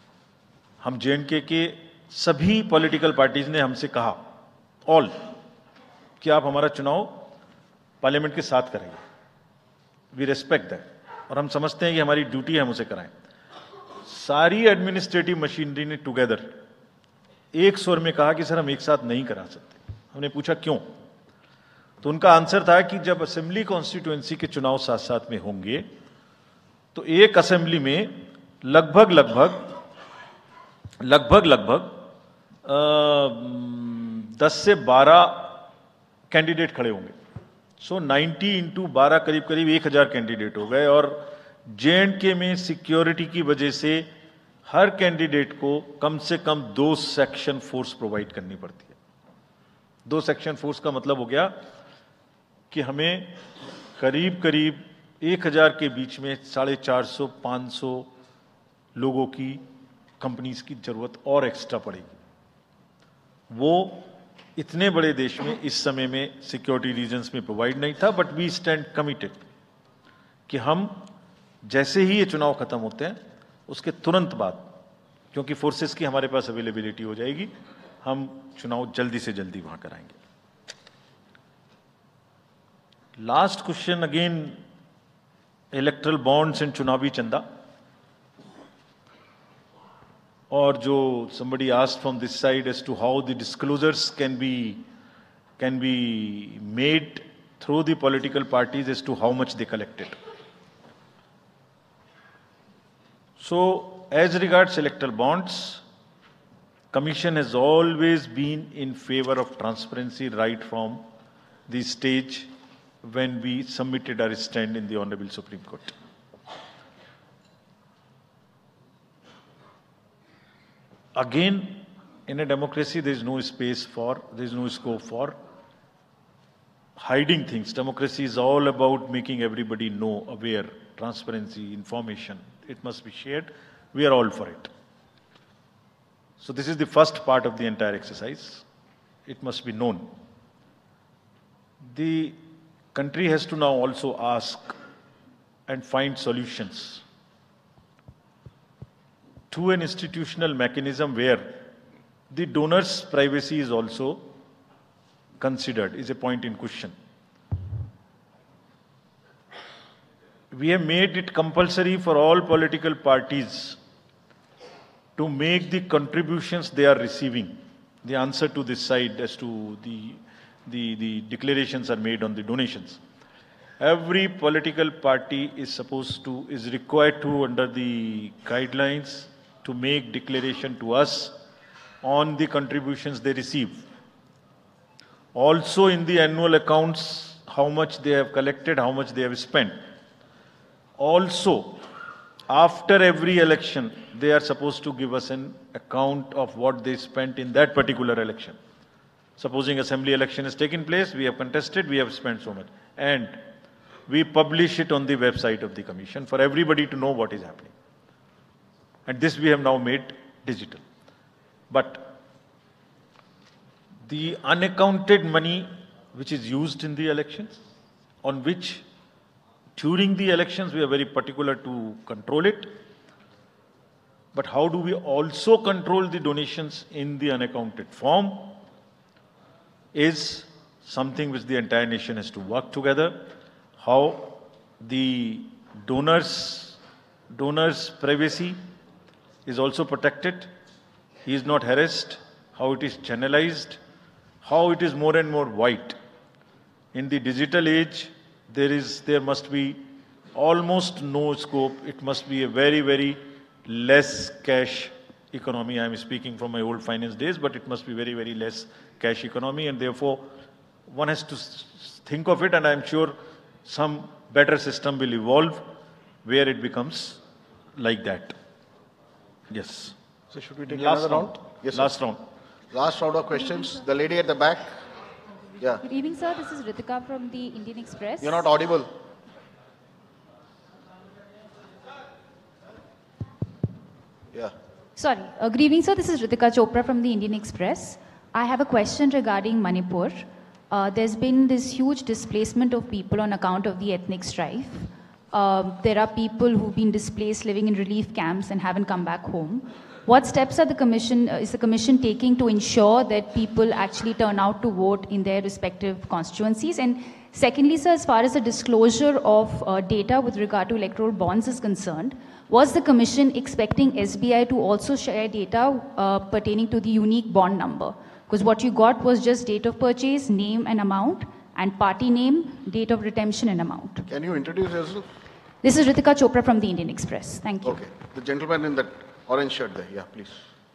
हम जेएनके के सभी पॉलिटिकल पार्टीज ने हमसे कहा, ऑल, कि आप हमारा चुनाव पार्लियामेंट के साथ कराइए. वी रेस्पेक्ट दैट और हम समझते हैं कि हमारी ड्यूटी है हम उसे कराएं. सारी एडमिनिस्ट्रेटिव मशीनरी ने टुगेदर एक स्वर में कहा कि सर हम एक साथ नहीं करा सकते. हमने पूछा क्यों, तो उनका आंसर था कि जब असेंबली कॉन्स्टिट्यूएंसी के चुनाव साथ साथ में होंगे तो एक असेंबली में लगभग लगभग लगभग लगभग दस से बारह कैंडिडेट खड़े होंगे. सो नब्बे इंटू बारह करीब करीब एक हजार कैंडिडेट हो गए. और जे एंड के में सिक्योरिटी की वजह से हर कैंडिडेट को कम से कम दो सेक्शन फोर्स प्रोवाइड करनी पड़ती है. दो सेक्शन फोर्स का मतलब हो गया कि हमें करीब करीब एक हजार के बीच में साढ़े चार सौ पाँच सौ लोगों की कंपनीज की जरूरत और एक्स्ट्रा पड़ेगी. वो इतने बड़े देश में इस समय में सिक्योरिटी रीजंस में प्रोवाइड नहीं था. बट वी स्टैंड कमिटेड कि हम जैसे ही ये चुनाव खत्म होते हैं उसके तुरंत बाद, क्योंकि फोर्सेस की हमारे पास अवेलेबिलिटी हो जाएगी, हम चुनाव जल्दी से जल्दी वहां कराएंगे. Last question again, electoral bonds and चुनावी चंदा. और जो somebody asked from this side as to how the disclosures can be can be made through the political parties as to how much they collected. So as regards electoral bonds, Commission has always been in favor of transparency right from the stage when we submitted our stand in the Honorable Supreme Court. Again, in a democracy, there is no space for, there is no scope for hiding things. Democracy is all about making everybody know, aware, transparency, information. It must be shared. We are all for it. So this is the first part of the entire exercise. It must be known. The country has to now also ask and find solutions to an institutional mechanism where the donor's privacy is also considered, is a point in question. We have made it compulsory for all political parties to make the contributions they are receiving. The answer to this side as to the, the, the declarations are made on the donations. Every political party is supposed to, is required to, under the guidelines, to make declaration to us on the contributions they receive. Also in the annual accounts, how much they have collected, how much they have spent. Also, after every election, they are supposed to give us an account of what they spent in that particular election. Supposing assembly election has taken place, we have contested, we have spent so much. And we publish it on the website of the commission for everybody to know what is happening. And this we have now made digital. But the unaccounted money which is used in the elections, on which during the elections we are very particular to control it, but how do we also control the donations in the unaccounted form is something which the entire nation has to work together. How the donors, donors' privacy is also protected, he is not harassed, how it is channelized, how it is more and more white. In the digital age, there is, there must be almost no scope. It must be a very, very less cash economy. I am speaking from my old finance days, but it must be very, very less cash economy, and therefore one has to think of it, and I am sure some better system will evolve where it becomes like that. Yes. So should we take Last another round? round? Yes, sir. Last round. Last round of questions. The lady at the back. Yeah. Good evening, sir. This is Ritika from the Indian Express. You're not audible. Yeah. Sorry. Uh, good evening, sir. This is Ritika Chopra from the Indian Express. I have a question regarding Manipur. Uh, there's been this huge displacement of people on account of the ethnic strife. Uh, there are people who've been displaced living in relief camps and haven't come back home. What steps are the commission, uh, is the commission taking to ensure that people actually turn out to vote in their respective constituencies? And secondly, sir, as far as the disclosure of uh, data with regard to electoral bonds is concerned, was the commission expecting S B I to also share data uh, pertaining to the unique bond number? Because what you got was just date of purchase, name and amount, and party name, date of redemption and amount. Can you introduce yourself? This is Ritika Chopra from the Indian Express. Thank you. Okay. The gentleman in that orange shirt there. Yeah, please.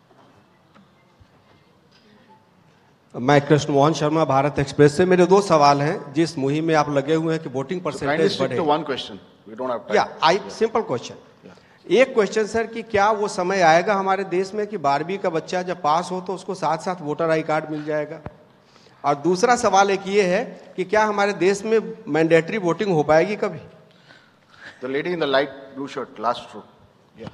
मैं Krishna Mohan Sharma Bharat express से मेरे दो सवाल हैं जिस मुहिम में आप लगे हुए हैं कि वोटिंग परसेंटेज बढ़े। to one question. We don't have time. Yeah I simple question. एक क्वेश्चन सर कि क्या वो समय आएगा हमारे देश में कि बारहवीं का बच्चा जब पास हो तो उसको साथ साथ वोटर आई कार्ड मिल जाएगा? और दूसरा सवाल एक ये है कि क्या हमारे देश में मैंडेटरी वोटिंग हो पाएगी कभी? The lady in the light blue shirt, last row. Yeah.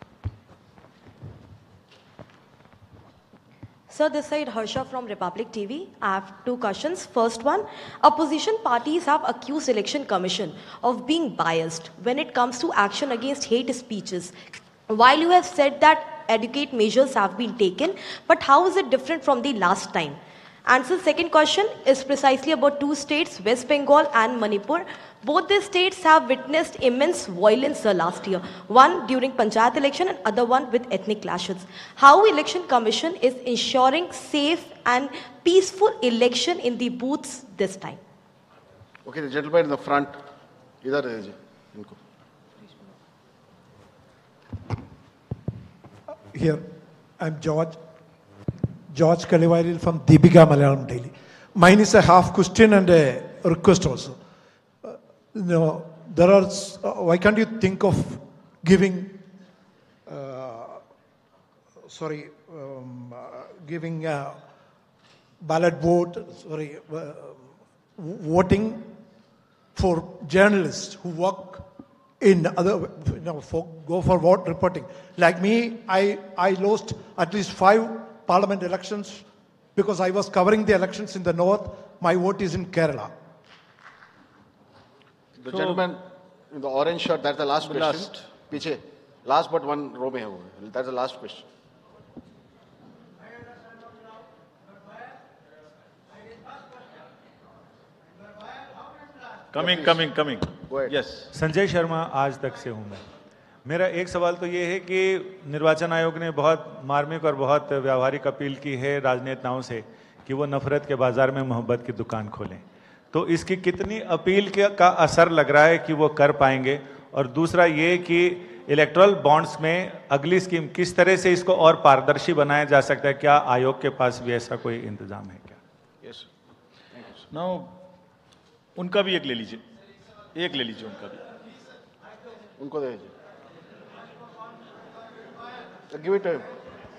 Sir, this side Harsha from Republic T V. I have two questions. First one, opposition parties have accused Election Commission of being biased when it comes to action against hate speeches. While you have said that adequate measures have been taken, but how is it different from the last time? And so second question is precisely about two states, West Bengal and Manipur. Both these states have witnessed immense violence uh, last year. One during Panchayat election and other one with ethnic clashes. How Election Commission is ensuring safe and peaceful election in the booths this time? Okay, the gentleman in the front. Idhar rahe ji, inko. Here, I'm George. George Kalivaril from Deepika Malayalam Daily. Mine is a half question and a request also. Uh, you know, there are, uh, why can't you think of giving, uh, sorry, um, uh, giving a ballot vote, sorry, uh, voting for journalists who work in other, you know, for, go for vote reporting. Like me, I, I lost at least five parliament elections because I was covering the elections in the north. My vote is in Kerala. The gentleman in the orange shirt, that's the last question. Last. Piche. Last but one row mein hai wo. That's the last question. Coming, coming, coming. Go ahead. Yes. Sanjay Sharma आज तक से हूं मैं। मेरा एक सवाल तो ये है कि निर्वाचन आयोग ने बहुत मार्मिक और बहुत व्यावहारिक अपील की है राजनेताओं से कि वो नफरत के बाजार में मोहब्बत की दुकान खोलें। तो इसकी कितनी अपील का असर लग रहा है कि वो कर पाएंगे? और दूसरा ये कि इलेक्टोरल बॉन्ड्स में अगली स्कीम किस तरह से इसको और पारदर्शी बनाया जा सकता है? क्या आयोग के पास भी ऐसा कोई इंतजाम है क्या? यस, नाउ उनका भी एक ले लीजिए, एक ले लीजिए उनका भी, उनको दे दीजिए। Give it to him.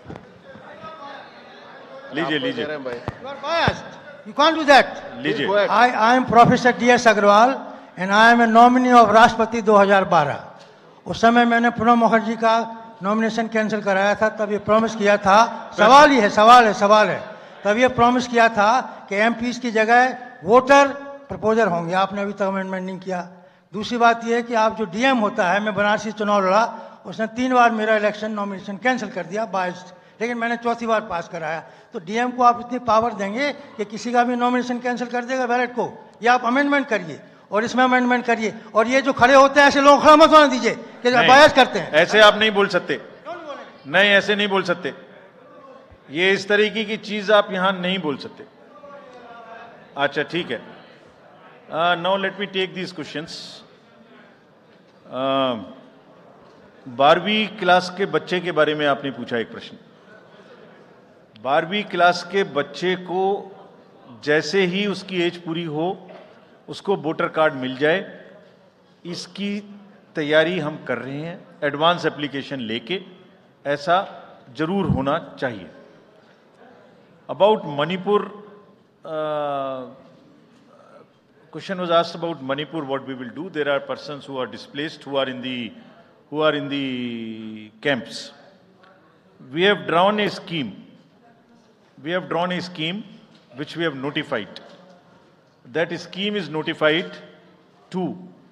लीजिए लीजिए। You are biased. You can't do that. लीजिए। I, I am Professor D S Agrawal and I am a nominee of राष्ट्रपति दो हज़ार बारह। उस समय मैंने प्रणब मुखर्जी का नॉमिनेशन कैंसिल कराया था, तब ये प्रॉमिस किया था, सवाल ही है सवाल है सवाल है तब ये प्रॉमिस किया था कि एमपीज की जगह वोटर प्रपोजर होंगे। आपने अभी तक अमेंडमेंट नहीं किया। दूसरी बात यह है कि आप जो डीएम होता है, मैं बनारसी चुनाव लड़ा, उसने तीन बार मेरा इलेक्शन नॉमिनेशन कैंसिल कर दिया बाइस्ड, लेकिन मैंने चौथी बार पास कराया। तो डीएम को आप इतनी पावर देंगे कि किसी का भी नॉमिनेशन कैंसिल कर देगा बैलेट को, या आप अमेंडमेंट करिए और इसमें अमेंडमेंट करिए। और ये जो खड़े होते हैं ऐसे लोग खड़ा मत होने दीजिए कि बायस करते हैं। ऐसे आप नहीं बोल सकते, नहीं ऐसे नहीं बोल सकते, ये इस तरीके की चीज आप यहां नहीं बोल सकते। अच्छा ठीक है, now let me take these questions. बारहवीं क्लास के बच्चे के बारे में आपने पूछा एक प्रश्न। बारहवीं क्लास के बच्चे को जैसे ही उसकी एज पूरी हो उसको वोटर कार्ड मिल जाए, इसकी तैयारी हम कर रहे हैं एडवांस एप्लीकेशन लेके, ऐसा जरूर होना चाहिए। About Manipur, question was asked about Manipur, what we will do. There are persons who are displaced, who are in the who are in the camps. We have drawn a scheme. We have drawn a scheme which we have notified. That scheme is notified to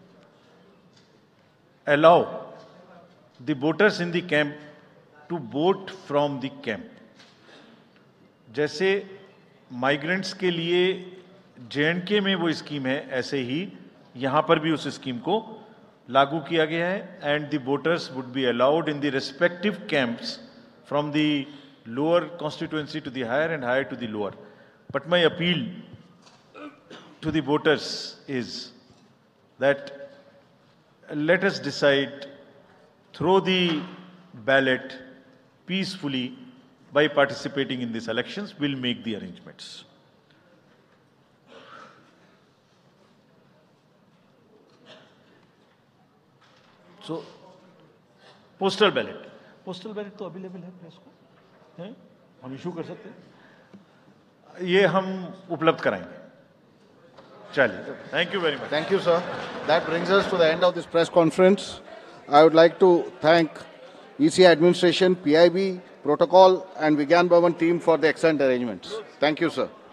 allow the voters in the camp to vote from the camp. जैसे migrants के लिए जे and के में वो scheme है, ऐसे ही यहां पर भी उस स्कीम को लागू किया गया है। And the voters would be allowed in the respective camps from the lower constituency to the higher and higher to the lower. But my appeal to the voters is that let us decide through the ballot peacefully by participating in these elections. We'll make the arrangements. So, postal ballot. Postal ballot तो available है press को, हैं? हम issue कर सकते हैं, ये हम उपलब्ध कराएंगे। चलिए, thank you very much. Thank you, sir. That brings us to the end of this press conference. I would like to thank E C I administration, P I B, protocol and Vigyan Bhavan team for the excellent arrangements. Thank you, sir.